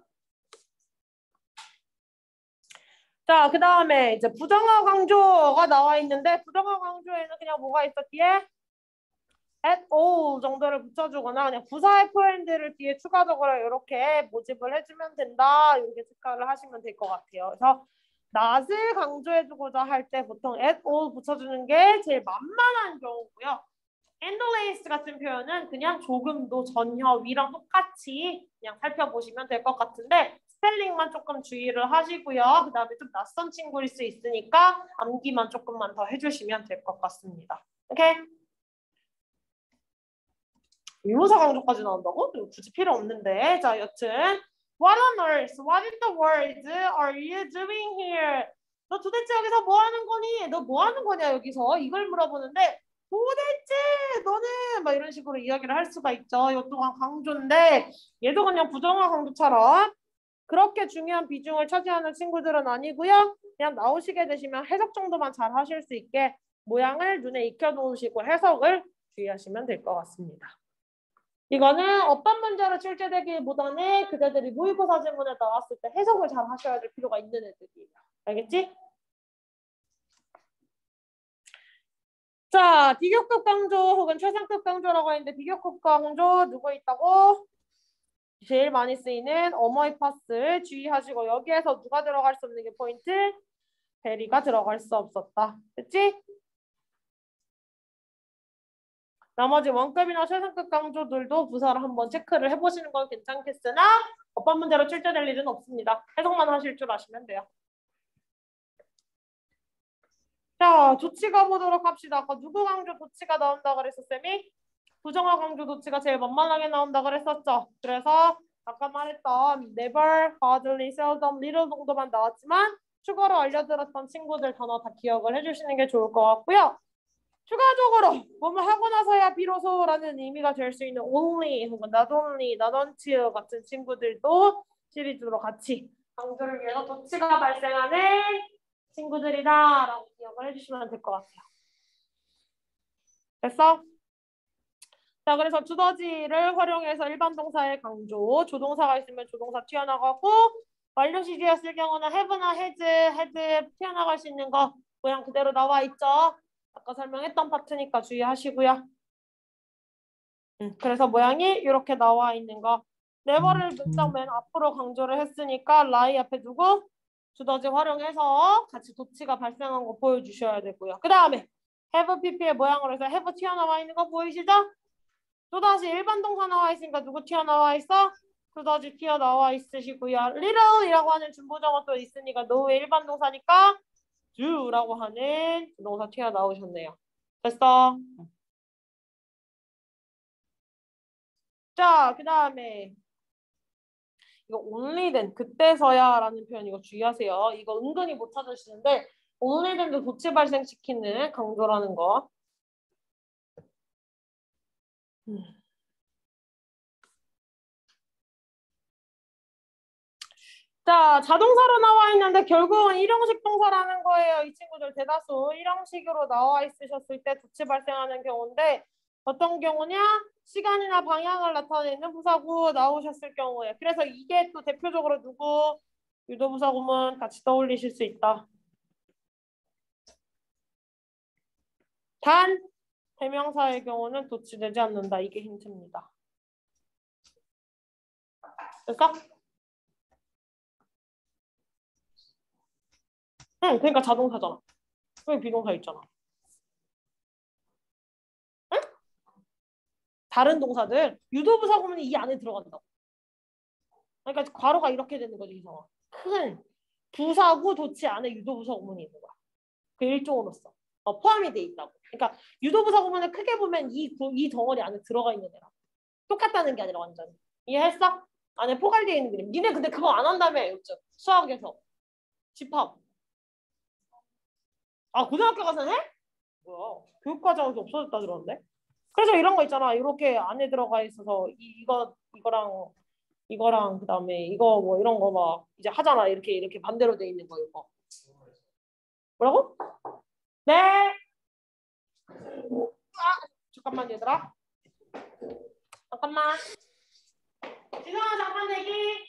자, 그 다음에 이제 부정어 강조가 나와 있는데 부정어 강조에는 그냥 뭐가 있어 뒤에? at all 정도를 붙여주거나 그냥 부사의 포인트를 뒤에 추가적으로 이렇게 모집을 해주면 된다. 이렇게 체크를 하시면 될 것 같아요. 그래서 not을 강조해주고자 할 때 보통 at all 붙여주는 게 제일 만만한 경우고요. endless 같은 표현은 그냥 조금도 전혀 위랑 똑같이 그냥 살펴보시면 될 것 같은데 스펠링만 조금 주의를 하시고요. 그 다음에 좀 낯선 친구일 수 있으니까 암기만 조금만 더 해주시면 될 것 같습니다. 오케이? 의문사 강조까지 나온다고? 이거 굳이 필요 없는데. 자, 여튼 What on earth? What in the world are you doing here? 너 도대체 여기서 뭐 하는 거니? 너 뭐 하는 거냐 여기서? 이걸 물어보는데 도대체 너는 막 이런 식으로 이야기를 할 수가 있죠. 이것 또한 강조인데 얘도 그냥 부정어 강조처럼 그렇게 중요한 비중을 차지하는 친구들은 아니고요. 그냥 나오시게 되시면 해석 정도만 잘 하실 수 있게 모양을 눈에 익혀놓으시고 해석을 주의하시면 될 것 같습니다. 이거는 어떤 문제로 출제되기보다는 그대들이 모의고사 질문에 나왔을 때 해석을 잘 하셔야 될 필요가 있는 애들이에요. 알겠지? 자, 비교급 강조 혹은 최상급 강조라고 했는데 비교급 강조 누구 있다고? 제일 많이 쓰이는 어머니 파스 주의하시고 여기에서 누가 들어갈 수 없는 게 포인트? 베리가 들어갈 수 없었다. 됐지? 나머지 원급이나 최상급 강조들도 부사를 한번 체크를 해보시는 건 괜찮겠으나 어떤 문제로 출제될 일은 없습니다. 해석만 하실 줄 아시면 돼요. 자, 조치 가보도록 합시다. 아까 누구 강조 도치가 나온다 그랬어, 쌤이? 부정어 강조 도치가 제일 만만하게 나온다 그랬었죠. 그래서 아까 말했던 never, hardly, seldom, little 정도만 나왔지만 추가로 알려드렸던 친구들 단어 다 기억을 해주시는 게 좋을 것 같고요. 추가적으로 뭐뭐 하고 나서야 비로소라는 의미가 될 수 있는 only 혹은 not only, not until 같은 친구들도 시리즈로 같이 강조를 위해서 도치가 발생하는 친구들이다 라고 기억을 해주시면 될 것 같아요. 됐어? 자, 그래서 두더지를 활용해서 일반 동사의 강조, 조동사가 있으면 조동사 튀어나가고 완료 시제였을 경우는 have나 has, had 튀어나갈 수 있는 거 모양 그대로 나와 있죠. 아까 설명했던 파트니까 주의하시고요. 음, 그래서 모양이 이렇게 나와 있는 거. never를 문장 맨 앞으로 강조를 했으니까 lie 앞에 두고 두더지 활용해서 같이 도치가 발생한 거 보여주셔야 되고요. 그 다음에 have pp의 모양으로 해서 have 튀어나와 있는 거 보이시죠? 또다시 일반 동사 나와 있으니까 누구 튀어나와 있어? 두더지 튀어나와 있으시고요. little이라고 하는 준부정어 또 있으니까 no의 일반 동사니까 do라고 하는 동사 튀어나오셨네요. 됐어? 자, 그 다음에 이거 only then 그때서야 라는 표현 이거 주의하세요. 이거 은근히 못 찾으시는데 only then도 도치 발생시키는 강조라는 거. 음. 자, 자동사로 나와 있는데 결국은 일형식 동사라는 거예요. 이 친구들 대다수 일형식으로 나와 있으셨을 때 도치 발생하는 경우인데 어떤 경우냐? 시간이나 방향을 나타내는 부사구 나오셨을 경우에. 그래서 이게 또 대표적으로 누구? 유도부사구문 같이 떠올리실 수 있다. 단 대명사의 경우는 도치되지 않는다. 이게 힌트입니다. 됐어? 응, 그러니까 자동사잖아. 여기 비동사 있잖아. 응? 다른 동사들 유도부사 구문이 이 안에 들어간다고. 그러니까 괄호가 이렇게 되는 거지 이 상황. 큰 부사구 도치 안에 유도부사 구문이 있는 거야. 그 일종으로서 어, 포함이 돼 있다고. 그러니까 유도부사 구문을 크게 보면 이, 이 덩어리 안에 들어가 있는 애라. 똑같다는 게 아니라 완전히. 이해했어? 안에 포괄되어 있는 그림. 니네 근데 그거 안 한다며 요즘 수학에서 집합. 아 고등학교 가서는 해? 뭐야? 교육과정에서 없어졌다 들었는데? 그래서 이런 거 있잖아. 이렇게 안에 들어가 있어서 이, 이거 이거랑 이거랑 그다음에 이거 뭐 이런 거 막 이제 하잖아. 이렇게 이렇게 반대로 돼 있는 거 이거. 뭐라고? 네. 아, 잠깐만 얘들아. 잠깐만. 지성아 잠깐 대기.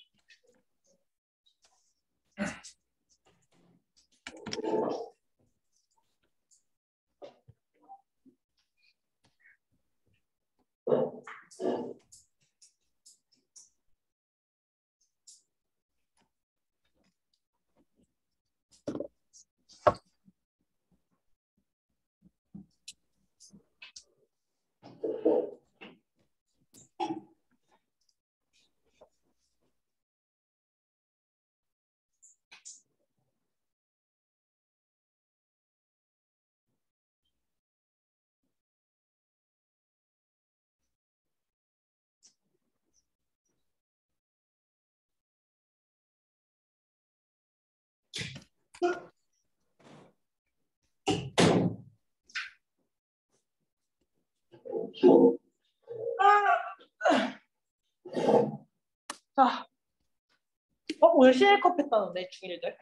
자, 어, 오늘 시내컵 했다는데 중일들.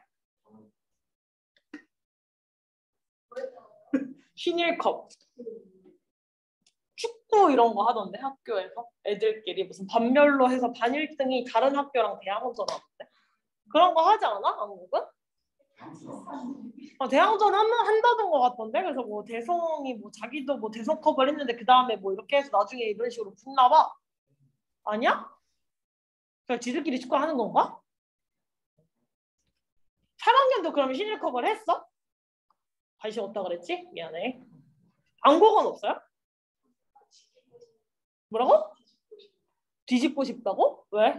신일컵. 축구 이런 거 하던데 학교에서 애들끼리 무슨 반별로 해서 반 일 등이 다른 학교랑 대항전 하던데. 그런 거 하지 않아? 한국은? 어, 대항전 한, 한다던 거 같던데. 그래서 뭐 대성이 뭐 자기도 뭐 대성컵을 했는데 그 다음에 뭐 이렇게 해서 나중에 이런 식으로 붙나 봐. 아니야? 그냥 지들끼리 축구 하는 건가? 삼 학년도 그러면 신일컵을 했어? 관심 없다 그랬지? 미안해. 안국은 없어요? 뭐라고? 뒤집고 싶다고? 왜?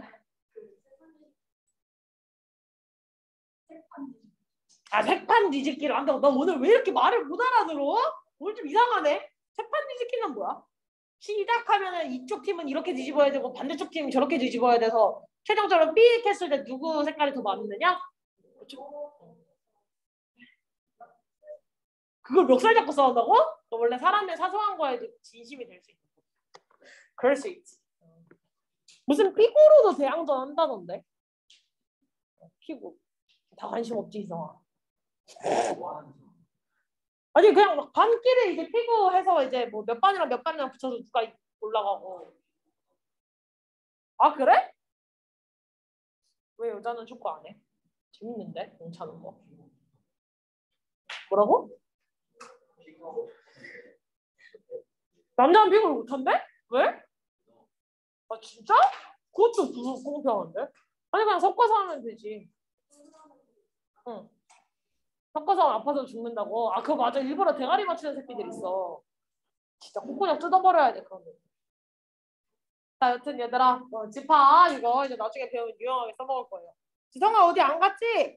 아, 색판 뒤집기를 한다고? 나 오늘 왜 이렇게 말을 못 알아들어? 오늘 좀 이상하네. 색판 뒤집기는 뭐야? 시작하면은 이쪽 팀은 이렇게 뒤집어야 되고 반대쪽 팀은 저렇게 뒤집어야 돼서 최종적으로 삐익 했을 때 누구 색깔이 더 많느냐? 그걸 멱살 잡고 싸운다고? 원래 사람의 사소한 거에도 진심이 될 수 있어. 그럴 수 있지. 무슨 피구로도 대항전 한다던데? 피구. 다 관심 없지 이성아. 아니 그냥 막 반끼리 이제 피구 해서 이제 뭐 몇 반이랑 몇 반이랑 붙여서 누가 올라가고. 아 그래? 왜 여자는 축구 안 해? 재밌는데 공차는 거. 뭐라고? 남자는 피구를 못한대? 왜? 아 진짜? 그것도 불공평한데? 아니 그냥 섞어서 하면 되지. 응. 섞어서 하면 아파서 죽는다고? 아 그거 맞아. 일부러 대가리 맞추는 새끼들 있어. 진짜 콧구멍 뜯어버려야 돼 그러면. 자 여튼 얘들아 어, 집파 이거 이제 나중에 배우면 유용하게 써먹을 거예요. 지성아 어디 안 갔지?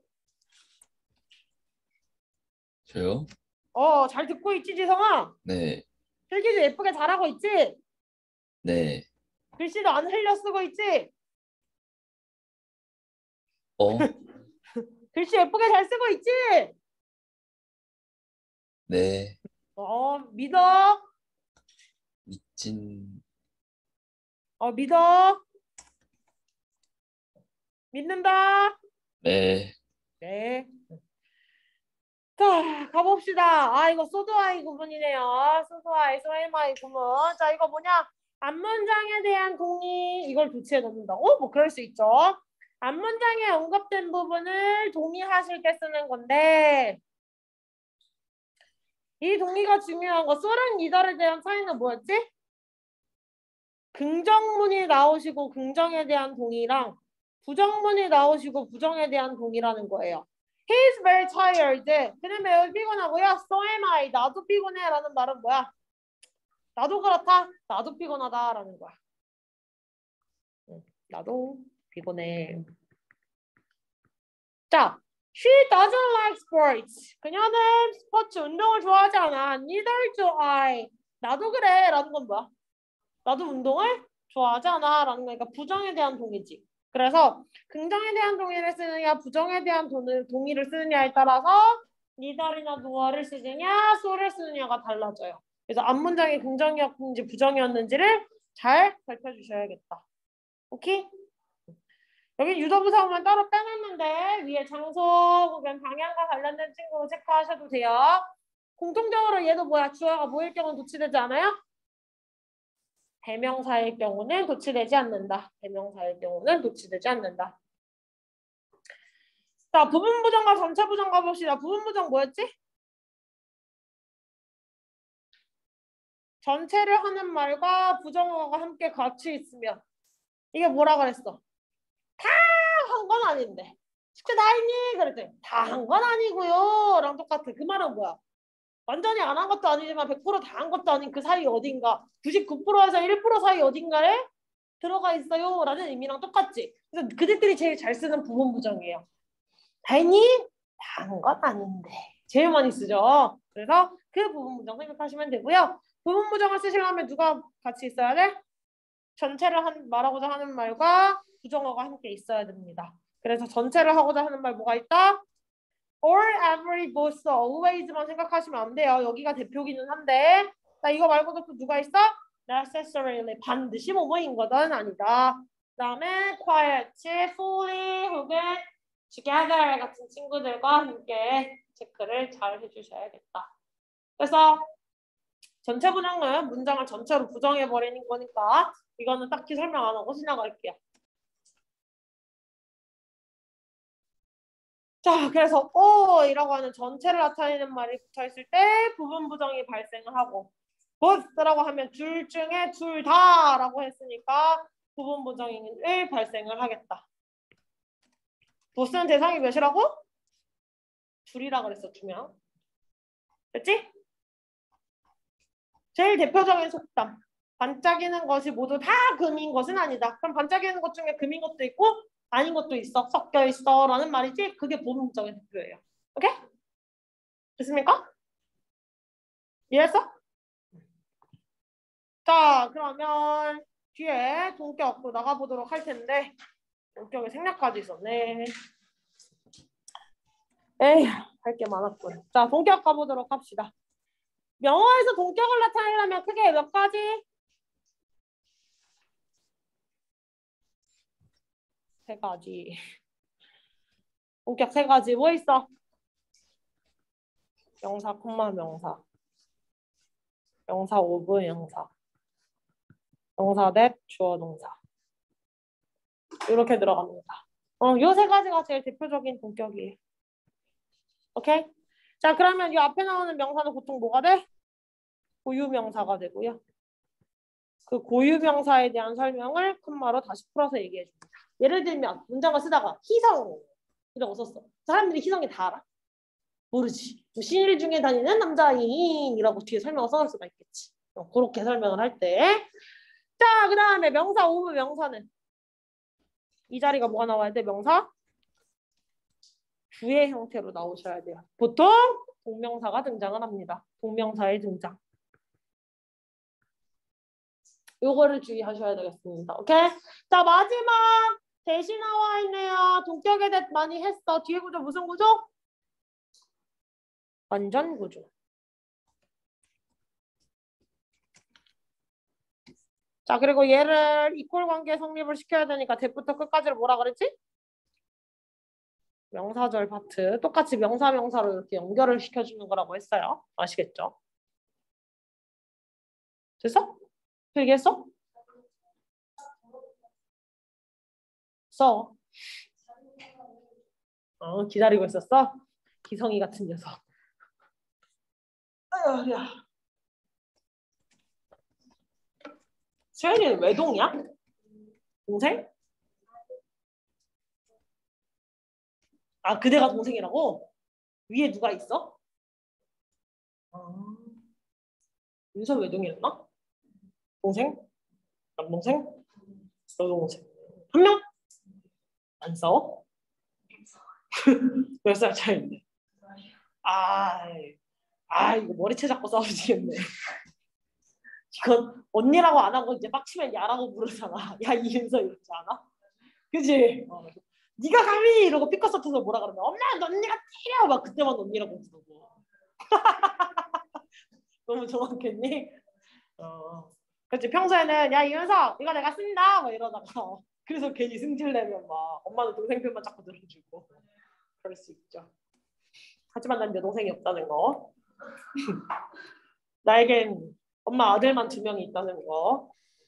저요? 어 잘 듣고 있지 지성아? 네. 필기도 예쁘게 잘하고 있지? 네. 글씨도 안 흘려 쓰고 있지? 어? 글씨 예쁘게 잘 쓰고 있지? 네. 어 믿어. 믿진. 어 믿어. 믿는다. 네. 네. 자 가봅시다. 아 이거 소도아이 구문이네요. 소도아이 소에마이 구문. 자 이거 뭐냐? 앞문장에 대한 동의 이걸 도치에 넣는다고? 뭐 그럴 수 있죠. 앞문장에 언급된 부분을 동의하실 때 쓰는 건데 이 동의가 중요한 거. 쏘랑 니달에 대한 차이는 뭐였지? 긍정문이 나오시고 긍정에 대한 동의랑 부정문이 나오시고 부정에 대한 동의라는 거예요. He's very tired. 그는 매우 피곤하고요. So am I. 나도 피곤해 라는 말은 뭐야? 나도 그렇다. 나도 피곤하다 라는 거야. 응, 나도 피곤해. 자, she doesn't like sports. 그녀는 스포츠 운동을 좋아하지 않아. Neither do I. 나도 그래 라는 건 뭐야? 나도 운동을 좋아하지 않아 라는 거니까 부정에 대한 동의지. 그래서 긍정에 대한 동의를 쓰느냐 부정에 대한 동의를 쓰느냐에 따라서 니달이나 누어를 쓰느냐 소를 쓰느냐가 달라져요. 그래서 앞문장이 긍정이었는지 부정이었는지를 잘 살펴주셔야겠다. 오케이? 여기 유도부사구문 따로 빼놨는데 위에 장소, 그냥 방향과 관련된 친구 체크하셔도 돼요. 공통적으로 얘도 뭐야? 주어가 뭐일 경우는 도치되지 않아요? 대명사일 경우는 도치되지 않는다. 대명사일 경우는 도치되지 않는다. 자, 부분부정과 전체부정 가봅시다. 부분부정 뭐였지? 전체를 하는 말과 부정어가 함께 같이 있으면 이게 뭐라 그랬어? 다 한 건 아닌데 숙제 다 했니? 그랬더니 다 한 건 아니고요 랑 똑같아. 그 말은 뭐야? 완전히 안 한 것도 아니지만 백 퍼센트 다 한 것도 아닌 그 사이 어딘가 구십구 퍼센트에서 일 퍼센트 사이 어딘가에 들어가 있어요 라는 의미랑 똑같지. 그래서 그들끼리 제일 잘 쓰는 부분부정이에요. 다 했니? 다 한 건 아닌데 제일 많이 쓰죠. 그래서 그 부분부정 생각하시면 되고요. 부분부정을 쓰시려면 누가 같이 있어야 돼? 전체를 한, 말하고자 하는 말과 부정어가 함께 있어야 됩니다. 그래서 전체를 하고자 하는 말 뭐가 있다? Or, every, both, always만 생각하시면 안 돼요. 여기가 대표기는 한데 나 이거 말고도 또 누가 있어? necessarily, 반드시 뭐뭐인 것은 아니다. 그 다음에 quiet, fully 혹은 together 같은 친구들과 함께 체크를 잘 해주셔야겠다. 그래서 전체 부정은 문장을 전체로 부정해버리는 거니까 이거는 딱히 설명 안 하고 지나갈게요. 자, 그래서 오 이라고 하는 전체를 나타내는 말이 붙어있을 때 부분 부정이 발생을 하고 both라고 하면 둘 중에 둘 다라고 했으니까 부분 부정이 발생을 하겠다. both는 대상이 몇이라고? 둘이라 그랬어, 두 명. 됐지? 제일 대표적인 속담. 반짝이는 것이 모두 다 금인 것은 아니다. 그럼 반짝이는 것 중에 금인 것도 있고 아닌 것도 있어. 섞여 있어 라는 말이지. 그게 부분부정의 대표예요. 오케이? 됐습니까? 이해했어? 자, 그러면 뒤에 동격 나가보도록 할 텐데 동격에 생략까지 있었네. 에휴, 할 게 많았군. 자, 동격 가보도록 합시다. 명어에서 동격을 나타내려면 크게 몇 가지? 세 가지. 동격 세 가지. 뭐 있어? 명사, 콤마 명사. 명사 오브 명사. 명사 대 주어 동사. 이렇게 들어갑니다. 어, 요 세 가지가 제일 대표적인 동격이에요. 오케이? 자, 그러면 이 앞에 나오는 명사는 보통 뭐가 돼? 고유명사가 되고요. 그 고유명사에 대한 설명을 콤마로 다시 풀어서 얘기해 줍니다. 예를 들면 문장을 쓰다가 희성이라고 썼어. 사람들이 희성이 다 알아? 모르지. 신일 중에 다니는 남자인이라고 뒤에 설명을 써놓을 수가 있겠지. 어, 그렇게 설명을 할 때. 자, 그 다음에 명사 오브 명사는 이 자리가 뭐가 나와야 돼? 명사? 주의 형태로 나오셔야 돼요. 보통 동명사가 등장을 합니다. 동명사의 등장. 요거를 주의하셔야 되겠습니다. 오케이? 자, 마지막 대시 나와 있네요. 동격에 대해 많이 했어. 뒤에 구조 무슨 구조? 완전 구조. 자, 그리고 얘를 이퀄 관계 성립을 시켜야 되니까 대부터 끝까지를 뭐라 그랬지? 명사절 파트. 똑같이 명사 명사로 이렇게 연결을 시켜주는 거라고 했어요. 아시겠죠? 됐어? 얘기했어? 써. 어, 기다리고 있었어? 기성이 같은 녀석. 아유, 야. 수현이는 외동이야? 동생? 아, 그대가 동생이라고? 위에 누가 있어? 아, 윤서 외동이었나? 동생? 남동생? 여동생? 한 명? 안 싸워? 몇 살 차이인데? 아, 아 이거 머리채 잡고 싸우시겠네. 이건 언니라고 안 하고 이제 빡치면 야라고 부르잖아. 야 이윤서 이러지 않아? 그지? 어. 네가 감히 이러고 피커 서트서 뭐라 그러면 엄마 언니가 때려 막 그때만 언니라고 부르고. 너무 정확했니? 어. 그렇지 평소에는 야 이윤서 이거 내가 쓴다 뭐 이러다가 그래서 괜히 승질내면 막 엄마는 동생 편만 자꾸 들어주고 그럴 수 있죠. 하지만 난 여동생이 없다는 거. 나에겐 엄마 아들만 두 명이 있다는 거.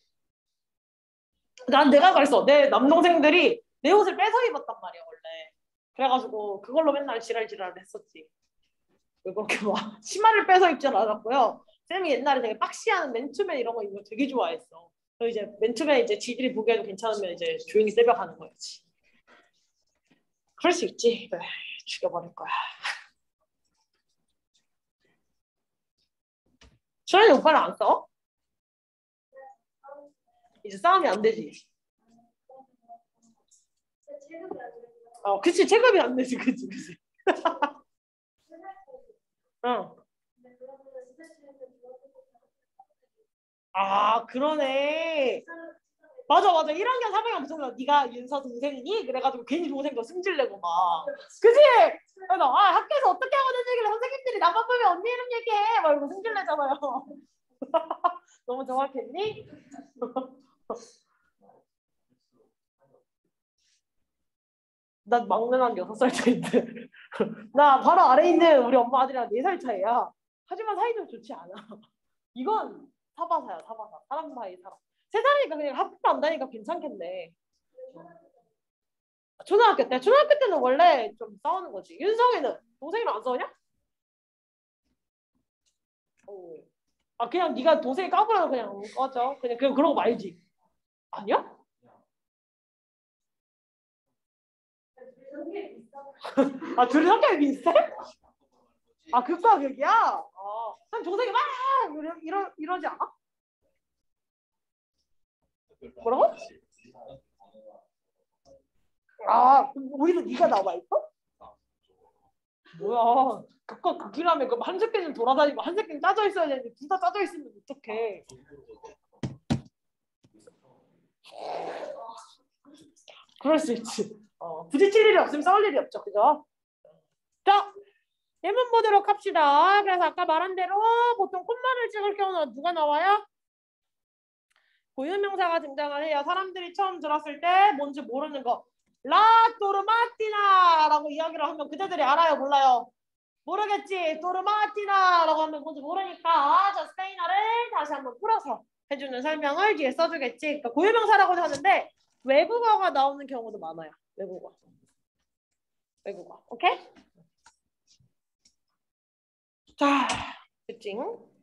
난 내가 그랬어. 내 남동생들이 내 옷을 뺏어 입었단 말이야 원래. 그래가지고 그걸로 맨날 지랄지랄을 했었지. 그렇게 막 치마를 뺏어 입지 않았고요. 쌤이 옛날에 되게 박시하는 맨투맨 이런 거 입는 거 되게 좋아했어. 그래서 이제 맨투맨 이제 지들이 보기에도 괜찮으면 이제 조용히 새벽하는 거였지. 그럴 수 있지. 그래, 죽여버릴 거야. 수현이 오빠랑 안 싸워? 이제 싸움이 안 되지. 어, 그치 체급이 안 되지, 그치, 그치. 어. 아, 그러네. 맞아, 맞아. 일 학년 삼 학년 붙었어. 네가 윤서 동생이니? 그래가지고 괜히 동생도 승질내고 막. 그치? 그래서 아, 학교에서 어떻게 하고 다니길래 선생님들이 나만 보면 언니 이름 얘기해. 막 이러고 승질내잖아요. 너무 정확했니? 난 막내 한 여섯 살 차인데. 나 바로 아래 있는 우리 엄마 아들이랑 네 살 차이야. 하지만 사이는 좋지 않아. 이건 사바사야, 사바사. 사람 사이 사람. 세 살이니까 그냥 학교 안 다니까 괜찮겠네. 초등학교 때? 초등학교 때는 원래 좀 싸우는 거지. 윤성이는 동생이랑 안 싸우냐? 어. 아 그냥 네가 동생이 까불어도 그냥 꺼져. 그냥 그냥 그러고 말지. 아니야? 아 둘이 성격이 비슷해? 아 극과 극이야? 아 그럼 동생이 막 이러, 이러, 이러지 않아? 뭐라고? 아 오히려 네가 나와 있어? 뭐야 극과 극이라면 그럼 한 새끼는 돌아다니고 한 새끼는 짜져 있어야 되는데 둘 다 짜져 있으면 어떡해. 그럴 수 있지. 어, 부딪힐 일이 없으면 싸울 일이 없죠. 그죠? 자, 예문 보도록 합시다. 그래서 아까 말한 대로 보통 콤마를 찍을 경우는 누가 나와요? 고유명사가 등장을 해요. 사람들이 처음 들었을 때 뭔지 모르는 거. 라 도르마티나 라고 이야기를 하면 그대들이 알아요? 몰라요? 모르겠지. 도르마티나 라고 하면 뭔지 모르니까 저 스페인어를 다시 한번 풀어서 해주는 설명을 뒤에 써주겠지. 그러니까 고유명사라고도 하는데 외국어가 나오는 경우도 많아요. 외국어. 외국어. 오케이? 자, 그치?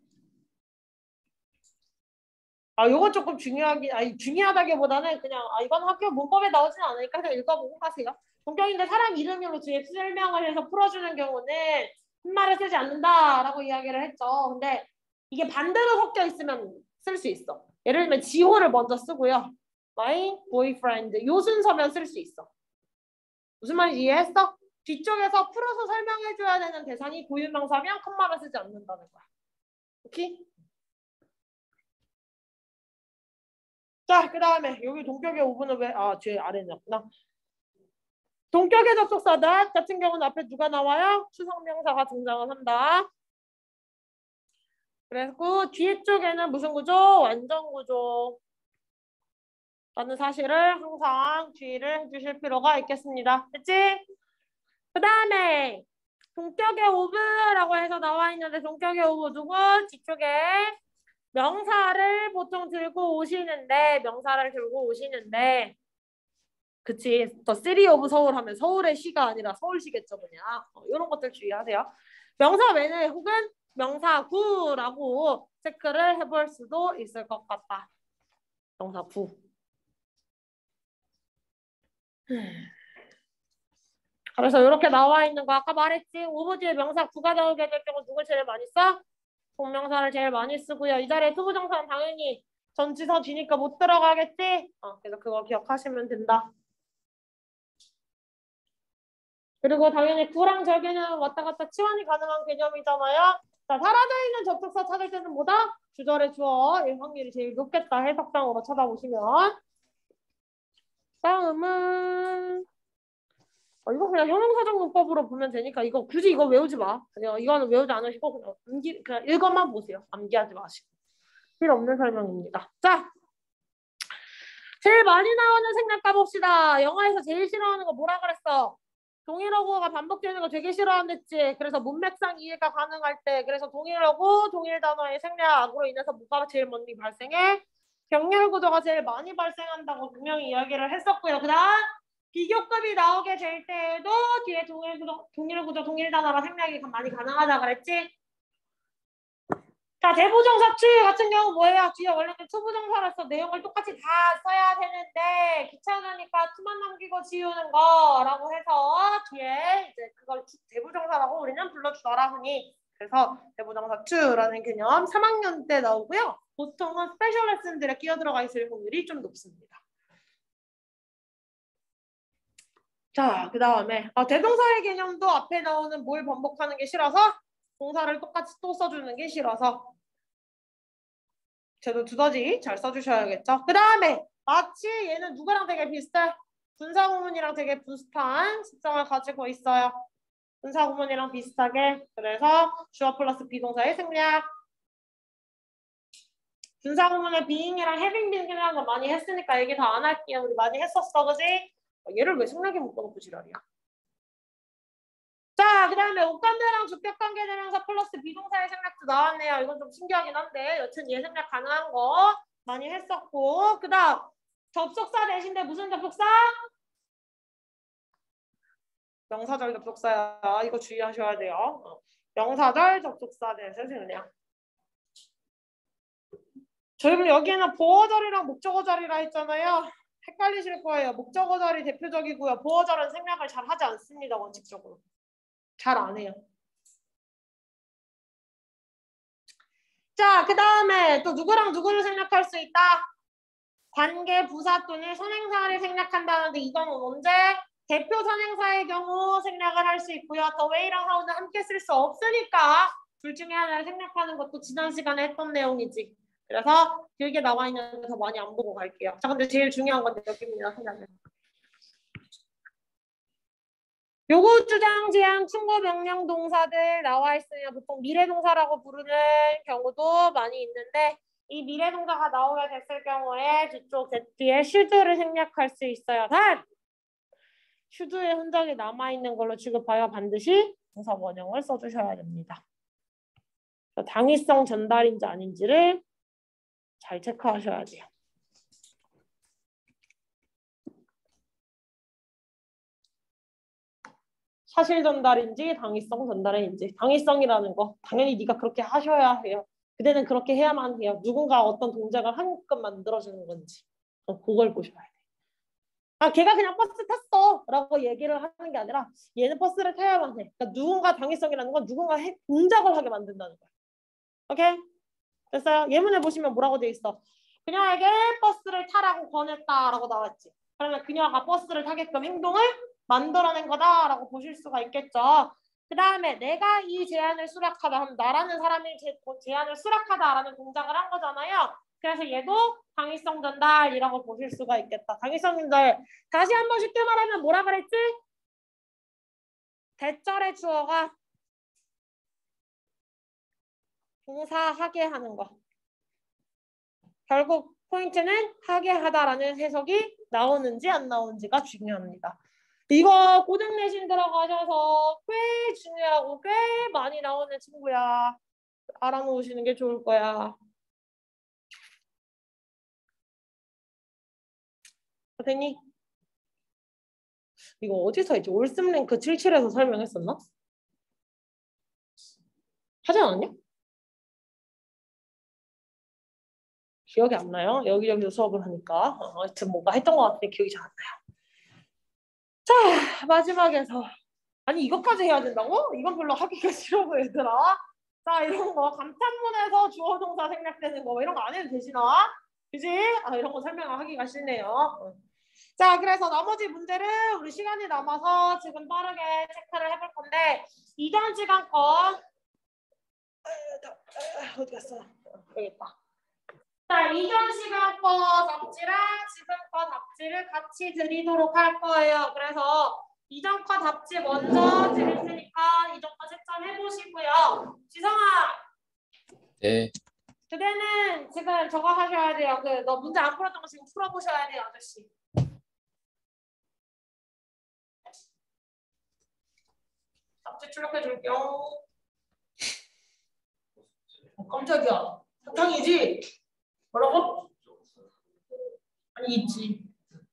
아, 요거 조금 중요하긴, 아니, 중요하다기보다는 그냥, 아, 이건 학교 문법에 나오진 않으니까 그냥 읽어보고 가세요. 동경인데 사람 이름으로 뒤에 설명을 해서 풀어주는 경우는 한 말을 쓰지 않는다라고 이야기를 했죠. 근데 이게 반대로 섞여 있으면 쓸 수 있어. 예를 들면 지호를 먼저 쓰고요. My boyfriend. 요 순서면 쓸 수 있어. 무슨 말인지 이해했어? 뒤쪽에서 풀어서 설명해줘야 되는 대상이 고유명사면 콤마를 쓰지 않는다는 거야. 오케이? 자, 그 다음에 여기 동격의 오분은 왜? 아, 뒤에 아래에 났구나. 동격의 접속사 that 같은 경우는 앞에 누가 나와요? 추상명사가 등장을 한다. 그리고 뒤에 쪽에는 무슨 구조? 완전 구조. 라는 사실을 항상 주의를 해주실 필요가 있겠습니다. 됐지? 그 다음에 동격의 오브라고 해서 나와 있는데 동격의 오브 누구? 뒤쪽에 명사를 보통 들고 오시는데 명사를 들고 오시는데 그치 더 시리 오브 서울 하면 서울의 시가 아니라 서울시겠죠 그냥 어, 이런 것들 주의하세요. 명사 외에 혹은 명사 구라고 체크를 해볼 수도 있을 것 같다. 명사 구. 그래서 이렇게 나와 있는 거 아까 말했지 오브 뒤에 명사 구가 나오게 될 경우 누굴 제일 많이 써? 동명사를 제일 많이 쓰고요. 이 자리에 투부정사는 당연히 전치사 뒤니까 못 들어가겠지? 어, 그래서 그거 기억하시면 된다. 그리고 당연히 구랑 절개는 왔다 갔다 치환이 가능한 개념이잖아요. 자, 사라져 있는 접속사 찾을 때는 뭐다? 주절의 주어. 이 확률이 제일 높겠다. 해석상으로 찾아보시면. 다음은 어, 이거 그냥 형용사적 문법으로 보면 되니까 이거 굳이 이거 외우지 마. 그냥 이거는 외우지 않으시고 그냥 암기 그냥 읽어만 보세요. 암기하지 마시고. 필요 없는 설명입니다. 자, 제일 많이 나오는 생략 까봅시다. 영어에서 제일 싫어하는 거 뭐라 그랬어? 동일어구가 반복되는 거 되게 싫어한댔지. 그래서 문맥상 이해가 가능할 때 그래서 동일어구, 동일 단어의 생략으로 인해서 뭐가 제일 먼저 발생해? 병렬 구조가 제일 많이 발생한다고 분명히 이야기를 했었고요. 그 다음 비교급이 나오게 될 때에도 뒤에 동일 구조, 동일 구조, 동일 단어가 생략이 많이 가능하다 그랬지. 자, 대부정사 추 같은 경우 뭐예요? 뒤에 원래는 투부정사로서 내용을 똑같이 다 써야 되는데 귀찮으니까 투만 남기고 지우는 거라고 해서 뒤에 이제 그걸 대부정사라고 우리는 불러주더라 보니 그래서 대부정사 추라는 개념 삼 학년 때 나오고요. 보통은 스페셜 레슨들에 끼어 들어가 있을 확률이 좀 높습니다. 자, 그 다음에 아, 대동사의 개념도 앞에 나오는 뭘 반복하는 게 싫어서 동사를 똑같이 또 써주는 게 싫어서 저도 두더지 잘 써주셔야겠죠. 그 다음에 마치 얘는 누구랑 되게 비슷해? 분사구문이랑 되게 비슷한 특성을 가지고 있어요. 분사구문이랑 비슷하게 그래서 주어 플러스 비동사의 생략. 분사구문의 being이랑 having being이라는 거 많이 했으니까 얘기 다 안 할게요. 우리 많이 했었어, 그지? 얘를 왜 생략에 묶어놓고 지랄이야? 자, 그 다음에 옷관대랑 주격관계대명사 플러스 비동사의 생략도 나왔네요. 이건 좀 신기하긴 한데 여튼 얘 생략 가능한 거 많이 했었고 그 다음 접속사 대신에 무슨 접속사? 명사절 접속사야. 이거 주의하셔야 돼요. 명사절 접속사 대신 생략. 저희는 여기에는 보어절이랑 목적어절이라 했잖아요. 헷갈리실 거예요. 목적어절이 대표적이고요. 보어절은 생략을 잘 하지 않습니다. 원칙적으로. 잘 안 해요. 자, 그 다음에 또 누구랑 누구를 생략할 수 있다? 관계, 부사 또는 선행사를 생략한다는데 이거는 언제? 대표 선행사의 경우 생략을 할 수 있고요. 더 way랑 how는 함께 쓸 수 없으니까 둘 중에 하나를 생략하는 것도 지난 시간에 했던 내용이지. 그래서 길게 나와 있는데 더 많이 안 보고 갈게요. 자, 근데 제일 중요한 건데 여기입니다. 생략은. 요구, 주장, 제한, 충고, 명령 동사들 나와 있으면 보통 미래동사라고 부르는 경우도 많이 있는데 이 미래동사가 나오게 됐을 경우에 뒤쪽 뒤에 should를 생략할 수 있어요. 단! should의 흔적이 남아있는 걸로 취급하여 반드시 동사 원형을 써주셔야 됩니다. 당위성 전달인지 아닌지를 잘 체크하셔야 돼요. 사실 전달인지 당위성 전달인지. 당위성이라는 거 당연히 네가 그렇게 하셔야 해요. 그대는 그렇게 해야만 해요. 누군가 어떤 동작을 하게끔 만들어주는 건지 어, 그걸 보셔야 돼. 아, 걔가 그냥 버스 탔어 라고 얘기를 하는 게 아니라 얘는 버스를 타야만 해. 그러니까 누군가 당위성이라는 건 누군가 해, 동작을 하게 만든다는 거야. 오케이? 됐어요? 예문에 보시면 뭐라고 돼 있어? 그녀에게 버스를 타라고 권했다라고 나왔지. 그러면 그녀가 버스를 타게끔 행동을 만들어낸 거다라고 보실 수가 있겠죠. 그 다음에 내가 이 제안을 수락하다 하면 나라는 사람이 제, 제안을 수락하다라는 동작을 한 거잖아요. 그래서 얘도 당위성 전달이라고 보실 수가 있겠다. 당위성 전달. 다시 한번 쉽게 말하면 뭐라 그랬지? 대절의 주어가 동사하게 하는 거. 결국 포인트는 하게 하다라는 해석이 나오는지 안 나오는지가 중요합니다. 이거 고등 내신 들어가셔서 꽤 중요하고 꽤 많이 나오는 친구야. 알아놓으시는 게 좋을 거야. 선생님 이거 어디서 했지? 올스링크 칠십칠에서 설명했었나? 하지 않았냐? 기억이 안 나요. 여기저기서 수업을 하니까. 어, 하여튼 뭔가 했던 것 같은데 기억이 잘 안 나요. 자, 마지막에서 아니 이것까지 해야 된다고? 이건 별로 하기가 싫어 얘들아. 자, 이런 거 감탄문에서 주어 동사 생략되는 거 이런 거 안 해도 되시나? 그지? 아, 이런 거 설명을 하기가 싫네요. 어. 자, 그래서 나머지 문제를 우리 시간이 남아서 지금 빠르게 체크를 해볼 건데 이전 시간 거 어디 갔어? 여기 있다. 자, 이전 시간 거 답지랑 지금 거 답지를 같이 드리도록 할 거예요. 그래서 이전 거 답지 먼저 드릴 테니까 이전 거 채점해 보시고요. 지성아. 네. 그대는 지금 저거 하셔야 돼요. 그 너 문제 안 풀었던 거 지금 풀어보셔야 돼요, 아저씨. 답지 출력해 줄게요. 어, 깜짝이야. 사탕이지? 뭐라고? 아니 있지.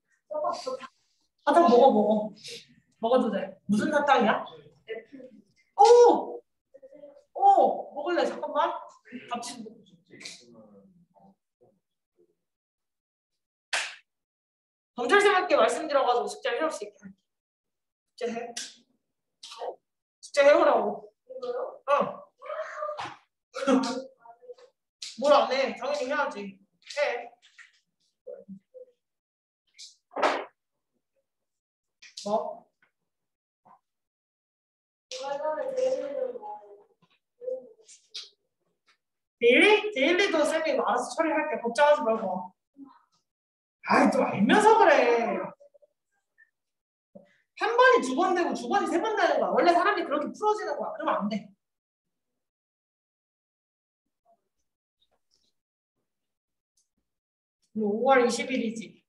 사탕 먹어 먹어. 먹어도 돼. 무슨 사탕이야? 오! 오! 먹을래? 잠깐만. 같이 먹어. 경찰쌤한테 말씀드려가지고 숙제 해올 수 있게 할게. 숙제 해. 숙제 해오라고. 이거요? 응. 뭘 안 해? 당연히 해야지. 해. 뭐? 데일리? 데일리도 쌤이 알아서 처리할게. 걱정하지 말고. 아이 또 알면서 그래. 한 번이 두 번 되고 두 번이 세 번 되는 거야. 원래 사람이 그렇게 풀어지는 거야. 그러면 안 돼. 오월 이십일이지.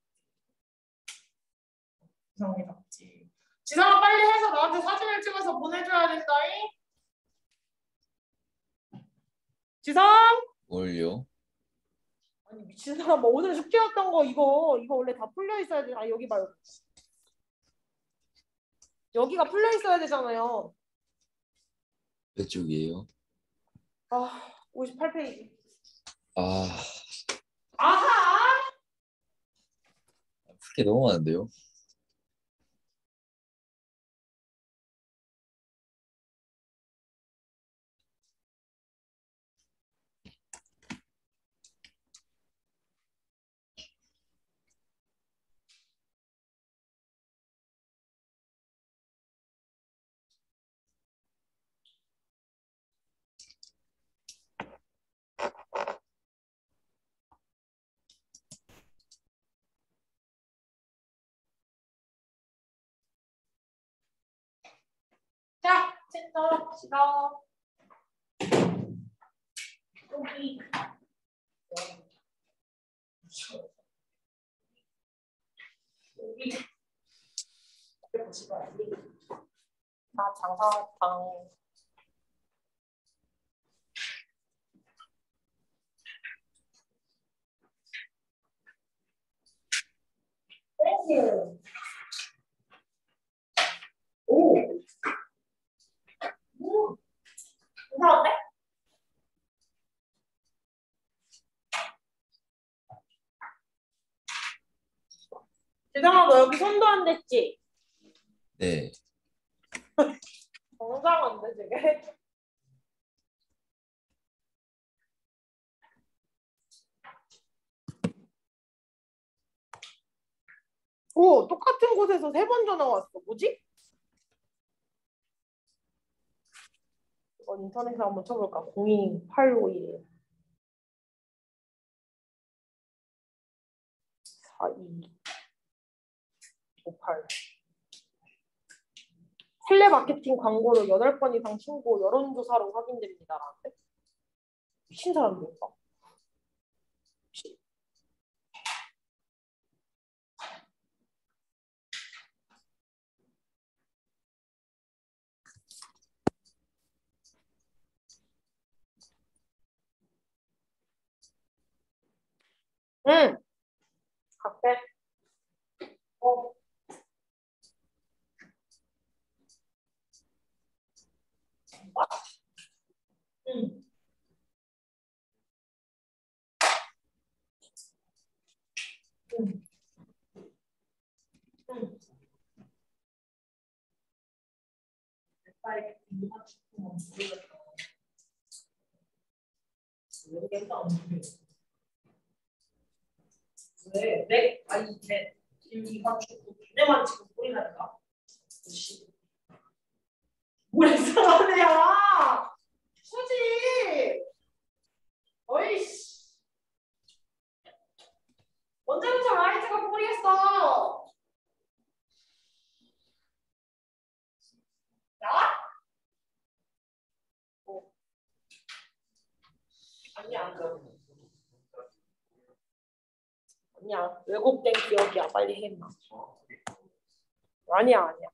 지성이 답지. 지성아 빨리 해서 나한테 사진을 찍어서 보내줘야 된다잉. 지성? 뭘요? 아니 미친 사람 뭐 오늘 숙제였던 거 이거 이거 원래 다 풀려 있어야 돼. 아 여기 말고 여기가 풀려 있어야 되잖아요. 몇 쪽이에요? 아 오십팔 페이지. 아, 아하. 풀게 너무 많은데요? 자, 센터 시작. 여기. 여기. 나 장사탕. 땡큐. 오. 음. 괜찮은데? 지성아 너 여기 손도 안 댔지? 네. 정상한데 되게. 오 똑같은 곳에서 세 번 전화 왔어. 뭐지? 이건 인터넷에 한번 쳐볼까? 공이팔오일 사이 오팔 텔레 마케팅 광고로 여덟 번 이상 신고 여론조사로 확인됩니다. 라는데? 미친 사람들인가? 응. 갈게. 어. 응. 응. 응. 빨리 이만 싶으면 모르겠다. 모르겠다. 왜? 내 아니 내 이만 축구 걔네만 지금 보이라니까. 뭘 이상한 애야? 수지. 어이씨. 언제부터 라이트가 뿌리겠어? 나? 어. 아니 안 그래. 아니야. 왜곡된 기억이야. 빨리 해 임마. 아니야 아니야.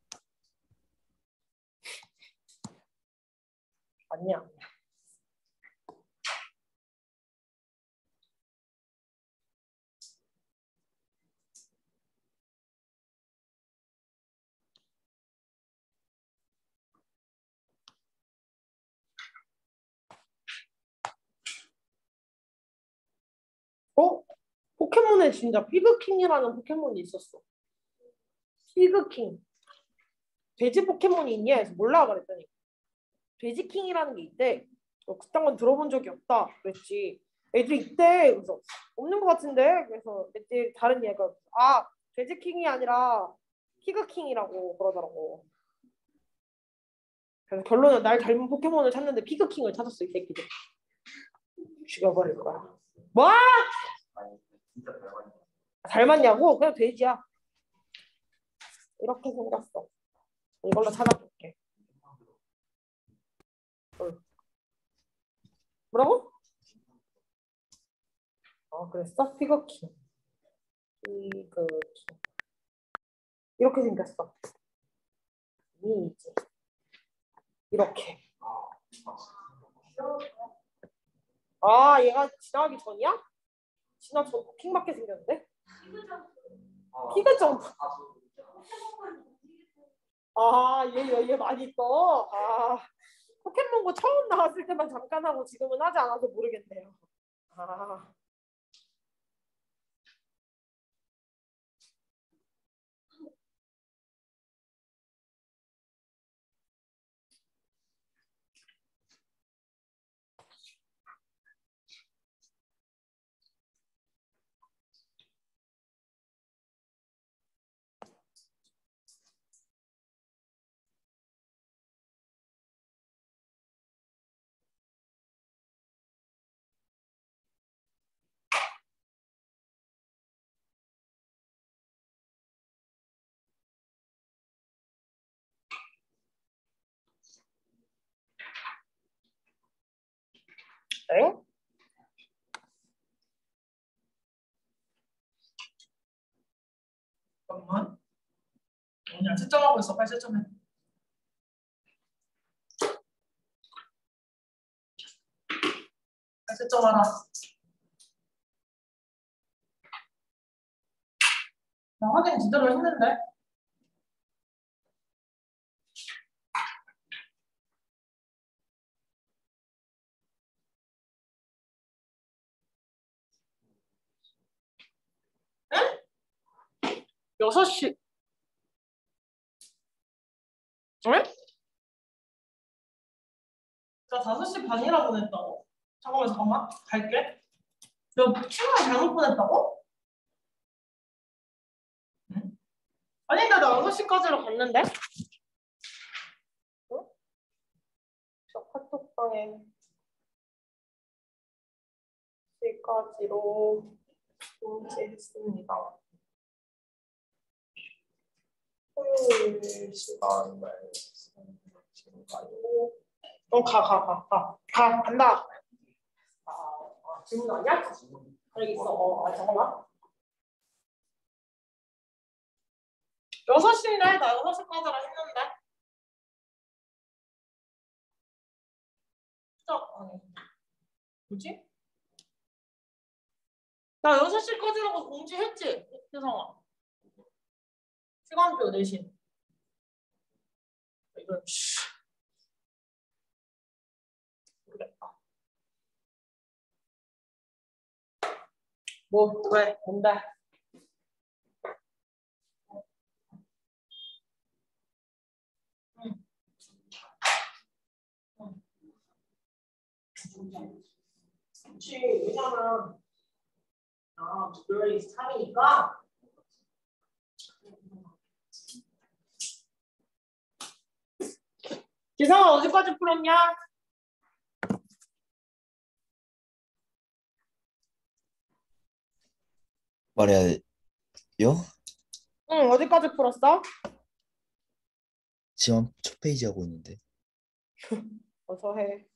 아니야. 어? 포켓몬에 진짜 피그킹이라는 포켓몬이 있었어. 피그킹. 돼지 포켓몬이 있니? 해서 몰라 그랬더니 돼지킹이라는 게 있대. 어, 그딴 건 들어본 적이 없다 그랬지. 애들이 있대. 그래서 없는 것 같은데. 그래서 애들 다른 얘가 아 돼지킹이 아니라 피그킹이라고 그러더라고. 그래서 결론은 날 닮은 포켓몬을 찾는데 피그킹을 찾았어 이 새끼들. 죽여버릴 거야. 뭐? 아니 진짜 닮았네. 닮았냐고? 그냥 돼지야. 이렇게 생겼어. 이걸로 찾아볼게. 응. 뭐라고? 어 그랬어? 피그킹. 피그킹. 이렇게 생겼어. 이지. 이렇게. 아 얘가 지나가기 전이야? 지나 전 킹밖에 생겼는데? 피그 점프. 아, 얘, 얘, 얘 많이 떠. 아, 포켓몬고 처음 나왔을 때만 잠깐 하고 지금은 하지 않아서 모르겠네요. 아, 엥? 잠깐만. 그냥 채점하고 있어. 빨리 채점해. 빨리 채점하라. 나 확인 제대로 했는데. 응? 여섯 시. 응? 나 다섯 시 반이라 보냈다고? 잠깐만, 잠깐만. 갈게. 너 시간 잘못 보냈다고? 응? 아니, 나 여섯 시까지로 갔는데? 응? 저 카톡방에 시까지로 공지했습니다. 토요일 시간 말씀인가요? 어, 가, 가, 가, 가. 가, 간다. 아, 아, 질문 아니야? 여기 있어. 어, 아, 잠깐만. 여섯 시래? 나 여섯 시까지라 했는데. 진짜, 아니. 뭐지? 나 여섯 시까지라고 공지했지? 혜성아. 시간표 대신. 이건, 씨. 모르겠다. 뭐, 왜? 뭔데? 응. 응. 그치, 왜냐면, 아, 목요일이 삼이니까. 기상아, 어디까지 풀었냐? 말해야 돼요? 응, 어디까지 풀었어? 지금 첫 페이지 하고 있는데. 어서 해.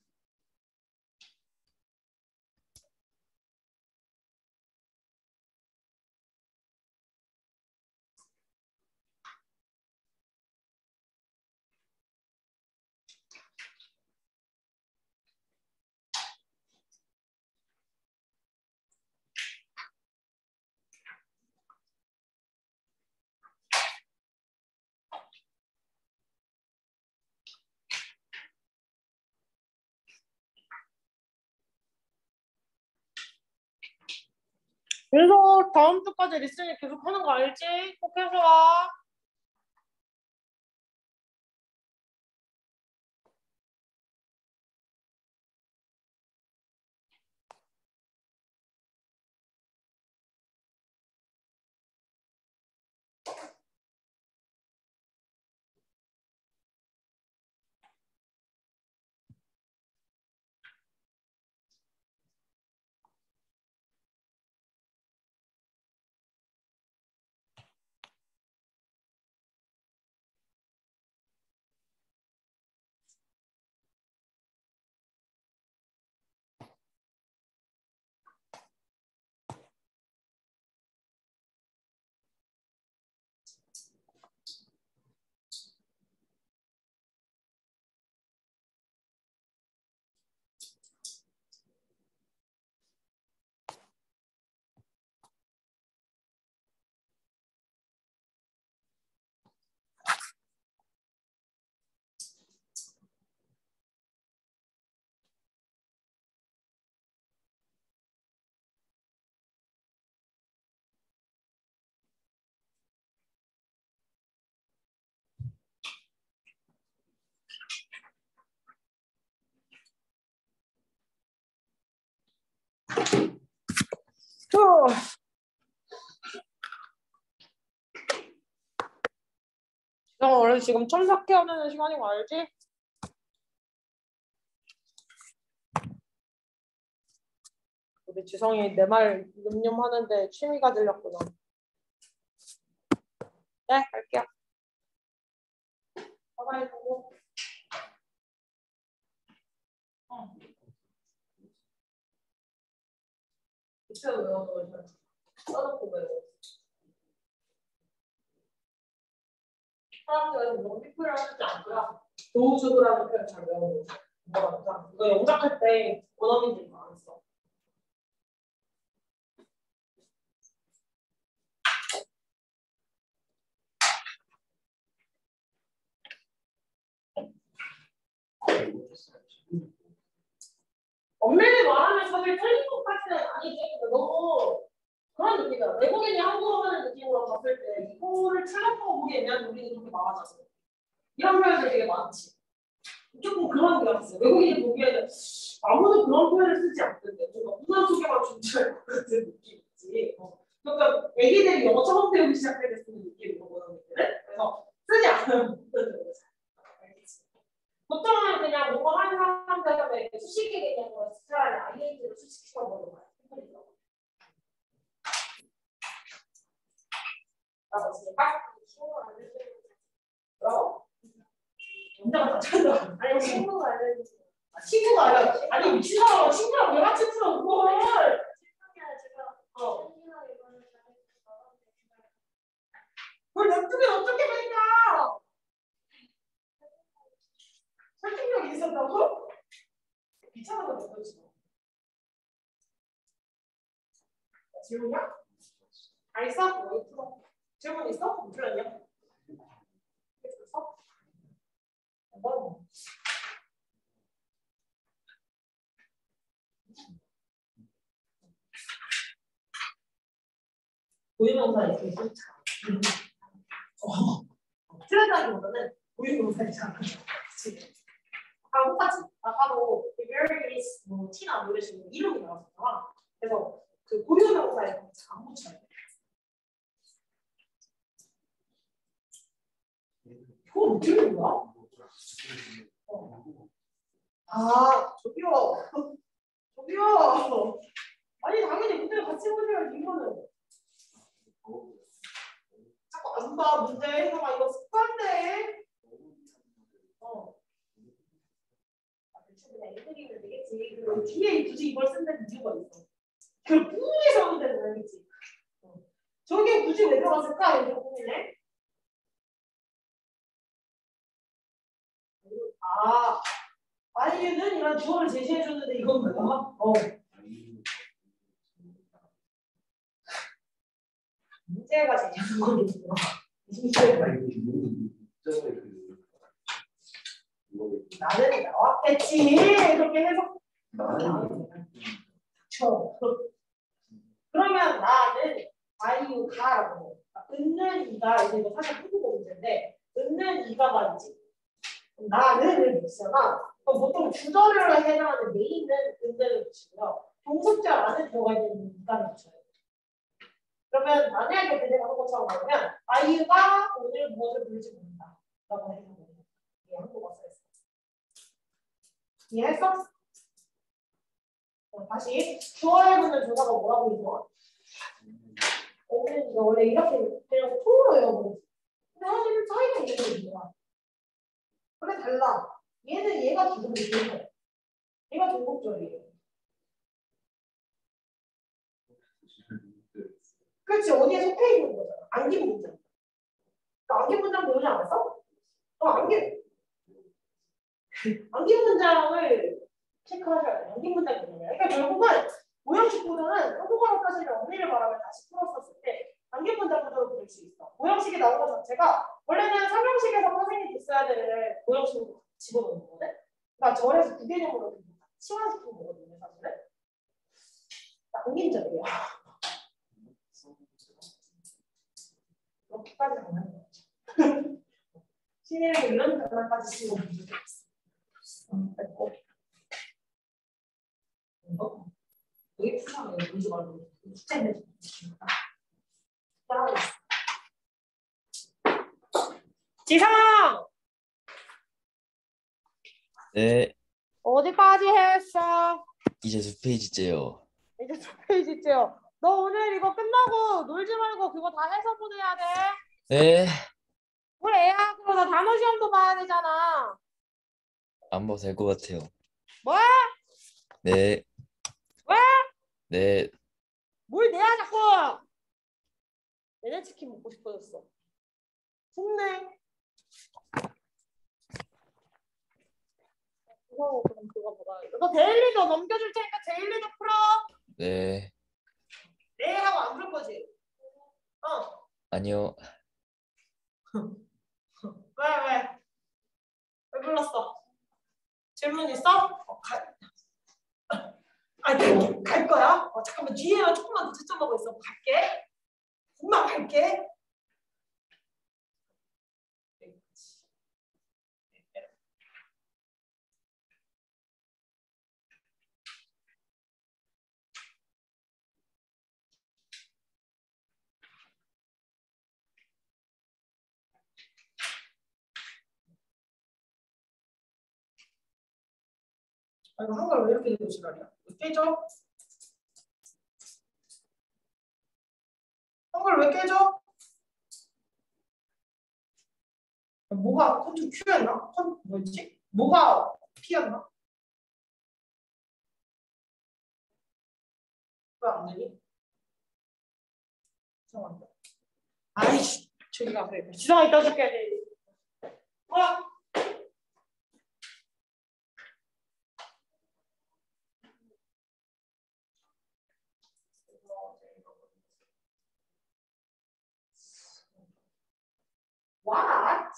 그래서 다음 주까지 리스닝 계속 하는 거 알지? 꼭 해서 와. 너 원래 지금 첨삭해야 되는 시간인 거 알지? 우리 지성이 내 말 늠념하는데 취미가 들렸구나. 네, 갈게요. 가만히 보고. 어. 밑에 외워서 써놓고 외워. 사람들은 영미표를 하지 않고요. 도우주드라는 표현 잘 외우고 이거 이거 영작할 때 원어민들이 많았어. 엄밀히 말하면 사실 틀린 것까지는 아니지. 너무 그런 느낌이야. 외국인이 한국어 하는 느낌으로 봤을 때 이거를 틀렸다고 보기 애매한 우리는 그렇게 말하잖아. 이런 표현들 되게 많지. 조금 그런 게 있어요. 외국인이 보기에는 아무도 그런 표현을 쓰지 않는데 뭔가 문화 속에만 존재할 것 같은 느낌이지. 어. 그러니까 애기들이 영어 처음 배우기 시작할 때 쓰는 느낌이고 원어민들은. 그래서 쓰지 않는 표현들을 알겠지. 보통은 그냥 뭔가 하는 사람들은 수식의 개념으로 차라리 아이엔지를 수식시켜보는 거야. 나 지금 딱 친구가 알려주는 뭐라고? 혼자가 다 찾아. 아니 친구가 알려주는 아, 친구가 알려. 아니 미친 사람아 친구랑 왜 같이 풀어 그걸? 친구야 지금 어. 그걸 냅두면 어떻게 될까? 설득력이 있었다고? 귀찮아서 못 보지. 질문이야? 다 있어? 뭐 풀어? 질문 있어? 못 풀었냐? 있어? 뭐? 고유명사에 되게 좋다. 어. 틀렸다기보다는 고유명사에 잘 그치? 아, 똑같이. 아까도 very is 뭐 T나 뭐 이런 식으로 이름이 나왔었잖아. 그래서 그 고유명사에 안 붙여야 돼. 이거 어떻게 된 거야? 어. 아, 저기요. 저기요. 아니, 당연히 문제를 같이 보세요, 이거는. 자꾸 안 봐, 문제 해서가 이거 습관돼. 어. 그냥 일등이면 되겠지. 그리고 뒤에 굳이 이걸 쓴다는 이유가 있어. 그 뿌리에서 하면 되는 거야, 그치? 어. 저게 굳이 왜 들어갔을까? 이렇게 고민해. 아, 아이유는 이런 주어를 제시해줬는데 이건 뭐야? 어. 문제가 제시한 거겠죠. 나는 나왔겠지. 그렇게 해서. 쳐. 그러면 나는 아이유가라고. 은는 이가 이제 이거 사실 한국어 문제인데 은는 이가 말이지. 나는을 붙이잖아. 그럼 보통 주절을 해당하는 메인은 은는을 붙이고요. 동습자 안에 들어가 있는 이가 붙여요. 그러면 만약에 그대로 하는 것처럼 나오면 아이유가 오늘 무엇을 부를지 모른다. 라고 해서 이게 한국어 써있어. 이해했어? 다시 주어에 붙는 조사가 뭐라고 읽어? 오늘 이거 원래 이렇게 그냥 통으로 외워버리지. 근데 사실 차이가 있는 게 뭐야? 원래 달라. 얘는 얘가 기본이에요. 얘가 중복절이에요. 그렇지. 어디에 속해 있는 거잖아. 안긴 문장. 나 안긴 문장 배우지 않았어? 어, 안긴. 안긴 문장을 체크하셔야 돼요. 안긴 문장 배우냐. 그러니까 결국은 모형식보다는 한국어로 사실 언니를 말하면 다시 풀었었을 때 안긴 문장으로 부를 수 있어. 모형식이 나온 것 자체가 원래는 삼형식에서 선생님이 있어야 될 모형식으로 집어넣는 거거든. 그러니까 절에서 두 개념으로 치환시킨 거거든요, 사실은. 안긴 절이에요. 이렇게까지 장난이 없죠. 신의를 이런 장난까지 치고 문제겠어. 뺐고. 이거? 여기 푸시하면 여기 문제 말고 숙제는 따라오겠어. 지성! 네, 어디까지 했어? 이제 두 페이지째요. 이제 두 페이지째요. 너 오늘 이거 끝나고 놀지 말고 그거 다 해서 보내야 돼. 네, 우리 애야 그러다 단어 시험도 봐야 되잖아. 안 봐도 될 것 같아요. 뭐? 네, 왜? 네, 뭘 내야 자꾸? 내내 치킨 먹고 싶어졌어. 좋네. 그거 그럼 그거 보다. 너 데일리도 넘겨줄 테니까 데일리도 풀어. 네, 네 하고 안 풀 거지? 어. 아니요. 왜 왜? 왜 불렀어? 질문 있어? 어, 가. 아니 갈 거야? 어, 잠깐만 뒤에만 조금만 더 채점하고 있어. 갈게. 금방 갈게. 아, 이거 한글 왜 이렇게 되고 지랄이야? 깨져? 한글 왜 깨져? 뭐가 컨트롤 Q였나? 컨 뭐였지? 뭐가 P였나? 왜 안 되니? 죄송합니다. 아이씨, 저기가 그래. 지성아 이따 줄게. 어? What?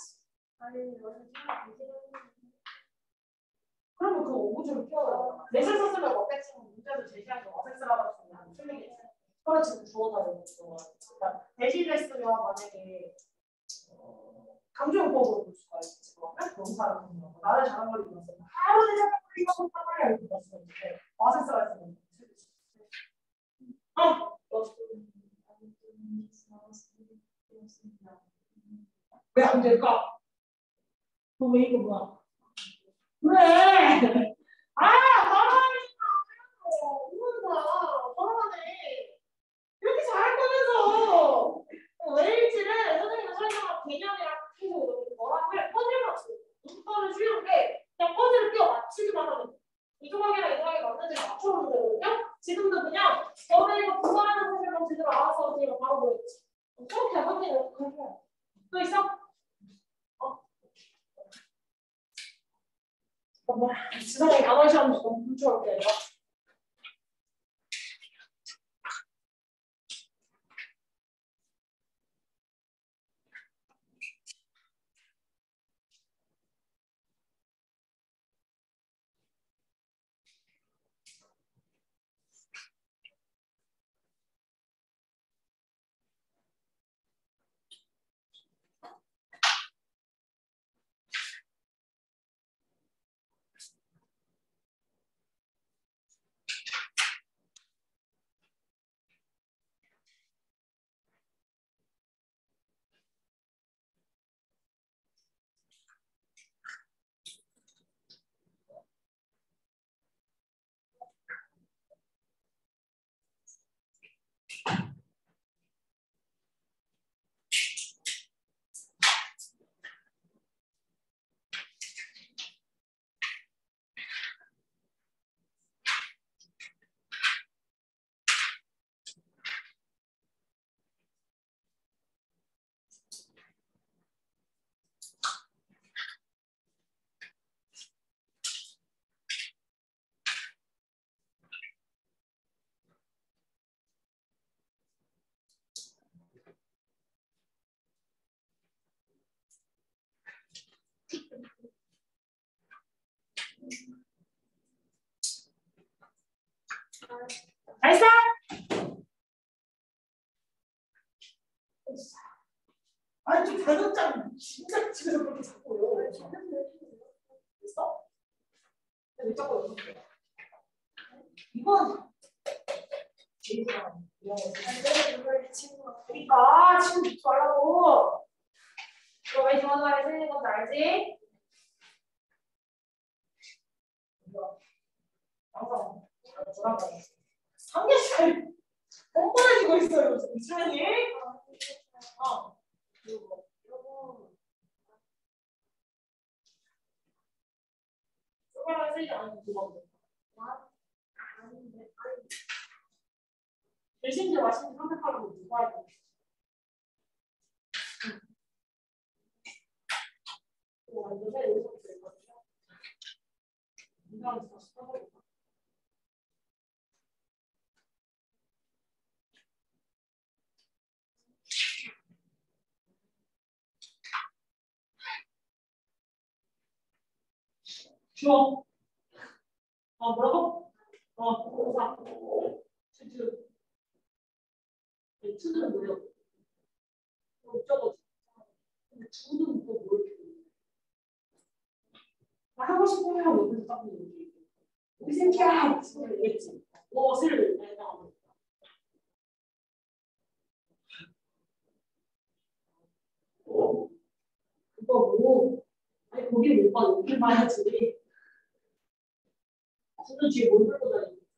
그러면 그 오구조를 끼워요. 내실 썼으면 어땠지? 문제도 제시하고 어색스라고 했으면 안 틀리겠지. 그걸 지금 주어다 있죠. 그러니까 대신을 쓰면 만약에 어, 강조용법으로 볼 수가 있지. 그러면 명사를 쓰는 거. 나를 잘한 걸 입었어. 하루 내 생각을 이거 빨리 알고 있었어. 이제 어색스가 있으면 어. 왜 안 될까? 너 왜 이거 뭐야? 왜? 아, 말하니까. 우는다. 말하네. 이렇게 잘할 거면서. 왜일지를 선생님은 설명한 개념이랑 계속 뭐라고요? 퍼즐 맞추고. 문법은 쉬운데 그냥 퍼즐을 끼워 맞추기만 하면 돼. 이 조각이랑 이 조각이 맞는지 맞춰보면 되거든요. 지금도 그냥 너네 이거 구분하는 선생님은 제대로 알아서 제가 바로 보였지. 그렇게 하면 어떡할 거야? 또 있어? 어? 뭐야? 지성이 단어 시험 너무 줄 알았어? 아니 좀 단어장 진짜 집에서 그렇게 자꾸 외워요. 됐어? 왜 자꾸 외워? 이건 그러니까 지금 믿지 말라고. 너가 이 전화에 생긴 건지 알지? 항상 돌아가. 한 개씩 잘 뻔뻔해지고 있어요. 주연이. 어. 그리고 소개를 쓰지 않는 그거. 대신에 맛있는 선택하는 누가 할까? 완전히 여기서 있거든요. 이상한 다시 써볼까? 주어. 어, 뭐라고? 어, 고사. 투. 네, 투는 뭐예요? 저거. 근데 투는 또 뭘? 나 하고 싶으면 여기서 딱 여기. 우리 새끼야! 무슨 얘기했지? 무엇을 해당하고 있다. 그거 뭐? 아니, 거기 못 봐. 여기 봐야지. 저는 뒤에 뭘 들고 다니는 거야?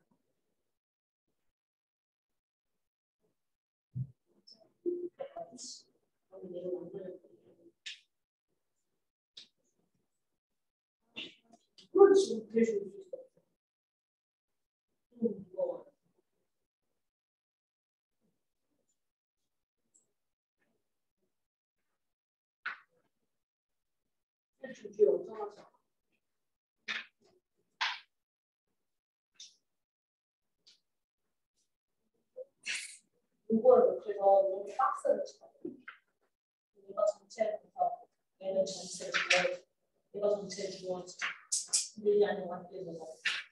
그걸 지금 되게 좋을 수 있어. 좀 무거워. 좀 뒤에 엄청 하지 않아? 이걸 그래서 너무 박스를 쳐요. 얘가 전체에서 얘는 전체 주어, 얘가 전체 주어지. 근데 이 안에 완전히 뭐가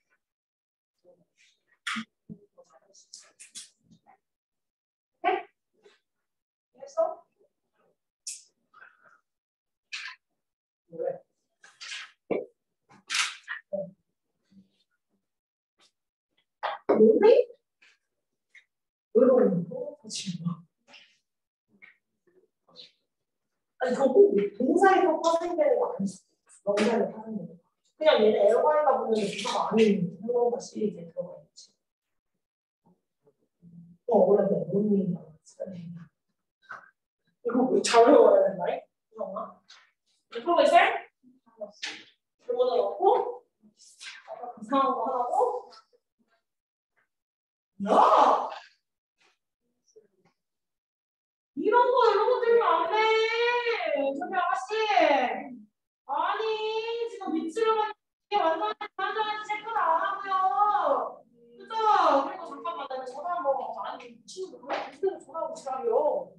네? 했어? 왜? 뭔데? 외로운 거? 지금 아니 그거 동사에서 파생되는 거 아니지? 명사에서 파생되는 거. 그냥 얘는 에어가이다 보면 동사가 아닌 한국어 시리즈에 들어가 있지. 어, 원래 논리가 이거 왜 잘 외워야 된다? 그런가? 이거 이제 이거는 넣고 아까 이상한 거 하고 야! 이런 거 이런 거 들으면 안 돼! 저기 아가씨! 아니 지금 미치려면 완전히 완전히 체크를 안 하고요. 그죠? 그리고 잠깐만 나 전화 한번 아니 친구 그냥 그대로 전화하고 지랄이요.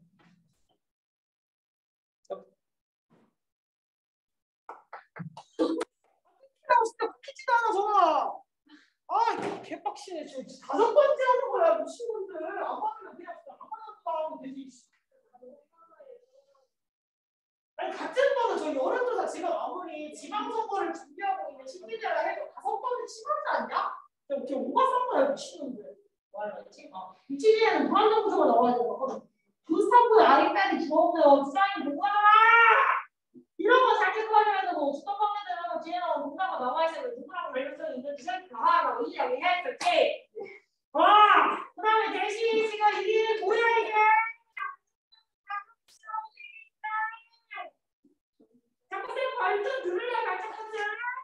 진짜 끊기지도 않아 전화. 아 개빡치네 지금 다섯 번째 하는 거야 미친놈들. 안 받으면 그냥 안 받아도 되지. 아니 같은 거는 저 여론조사 지금 아무리 지방선거를 준비하고 있는 시민이라 해도 다섯 번은 심하지 않냐? 이렇게 오바산 거야 미친놈들. 말하지? 아 미치지에는 무한정부서가 나와야 되는 부스타프 아리까지 주어고요. 디자인 공부하라. 이런 거 잘 체크하려면 뭐 주던 방면들은 뒤에는 공부가 나와 있어요. 누구랑 관련성이 있는지 잘 다 이야기 해야 될지. 와 그다음에 대신 지금 이게 뭐야 이게? 자꾸 쌤 말좀 들으려 발전하지.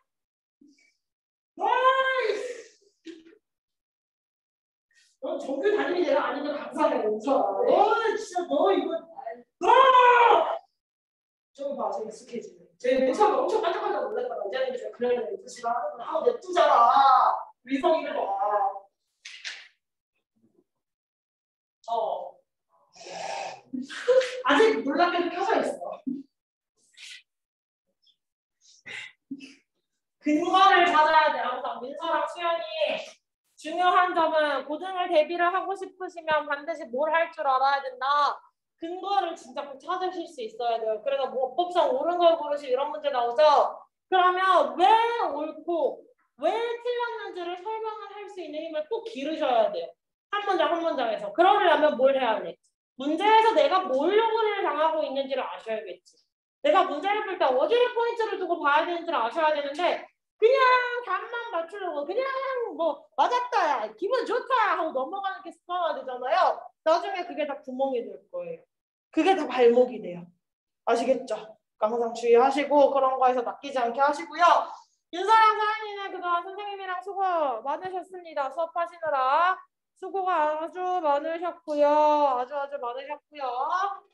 너 정규 담임이 되나 아니면 강사해 멈춰. 어 진짜 너 이거 아! 저기 봐 저기 스케줄. 쟤 처음에 엄청 깜짝깜짝 놀랐다가 이제는 이제 그래야 돼. 지금 하는 거 하고 냅두잖아. 위성이를 봐. 어. 아직 놀랍게도 켜져 있어. 근거를 찾아야 돼. 항상 민서랑 수연이 중요한 점은 고등을 대비를 하고 싶으시면 반드시 뭘 할 줄 알아야 된다. 근거를 진짜 꼭 찾으실 수 있어야 돼요. 그래서 뭐 법상 옳은 걸 고르시 이런 문제 나오죠. 그러면 왜 옳고 왜 틀렸는지를 설명을 할 수 있는 힘을 꼭 기르셔야 돼요. 한 문장 한 문장에서. 그러려면 뭘 해야 돼? 문제에서 내가 뭘 요구를 당하고 있는지를 아셔야겠지. 내가 문제를 풀 때 어디에 포인트를 두고 봐야 되는지를 아셔야 되는데 그냥 답만 맞추려고 그냥 뭐 맞았다 야 기분 좋다 하고 넘어가는 게 습관화되잖아요. 나중에 그게 다 구멍이 될 거예요. 그게 다 발목이 돼요. 아시겠죠? 항상 주의하시고 그런 거에서 낚이지 않게 하시고요. 윤서랑 서연이는 그동안 선생님이랑 수고 많으셨습니다. 수업하시느라 수고가 아주 많으셨고요. 아주 아주 많으셨고요.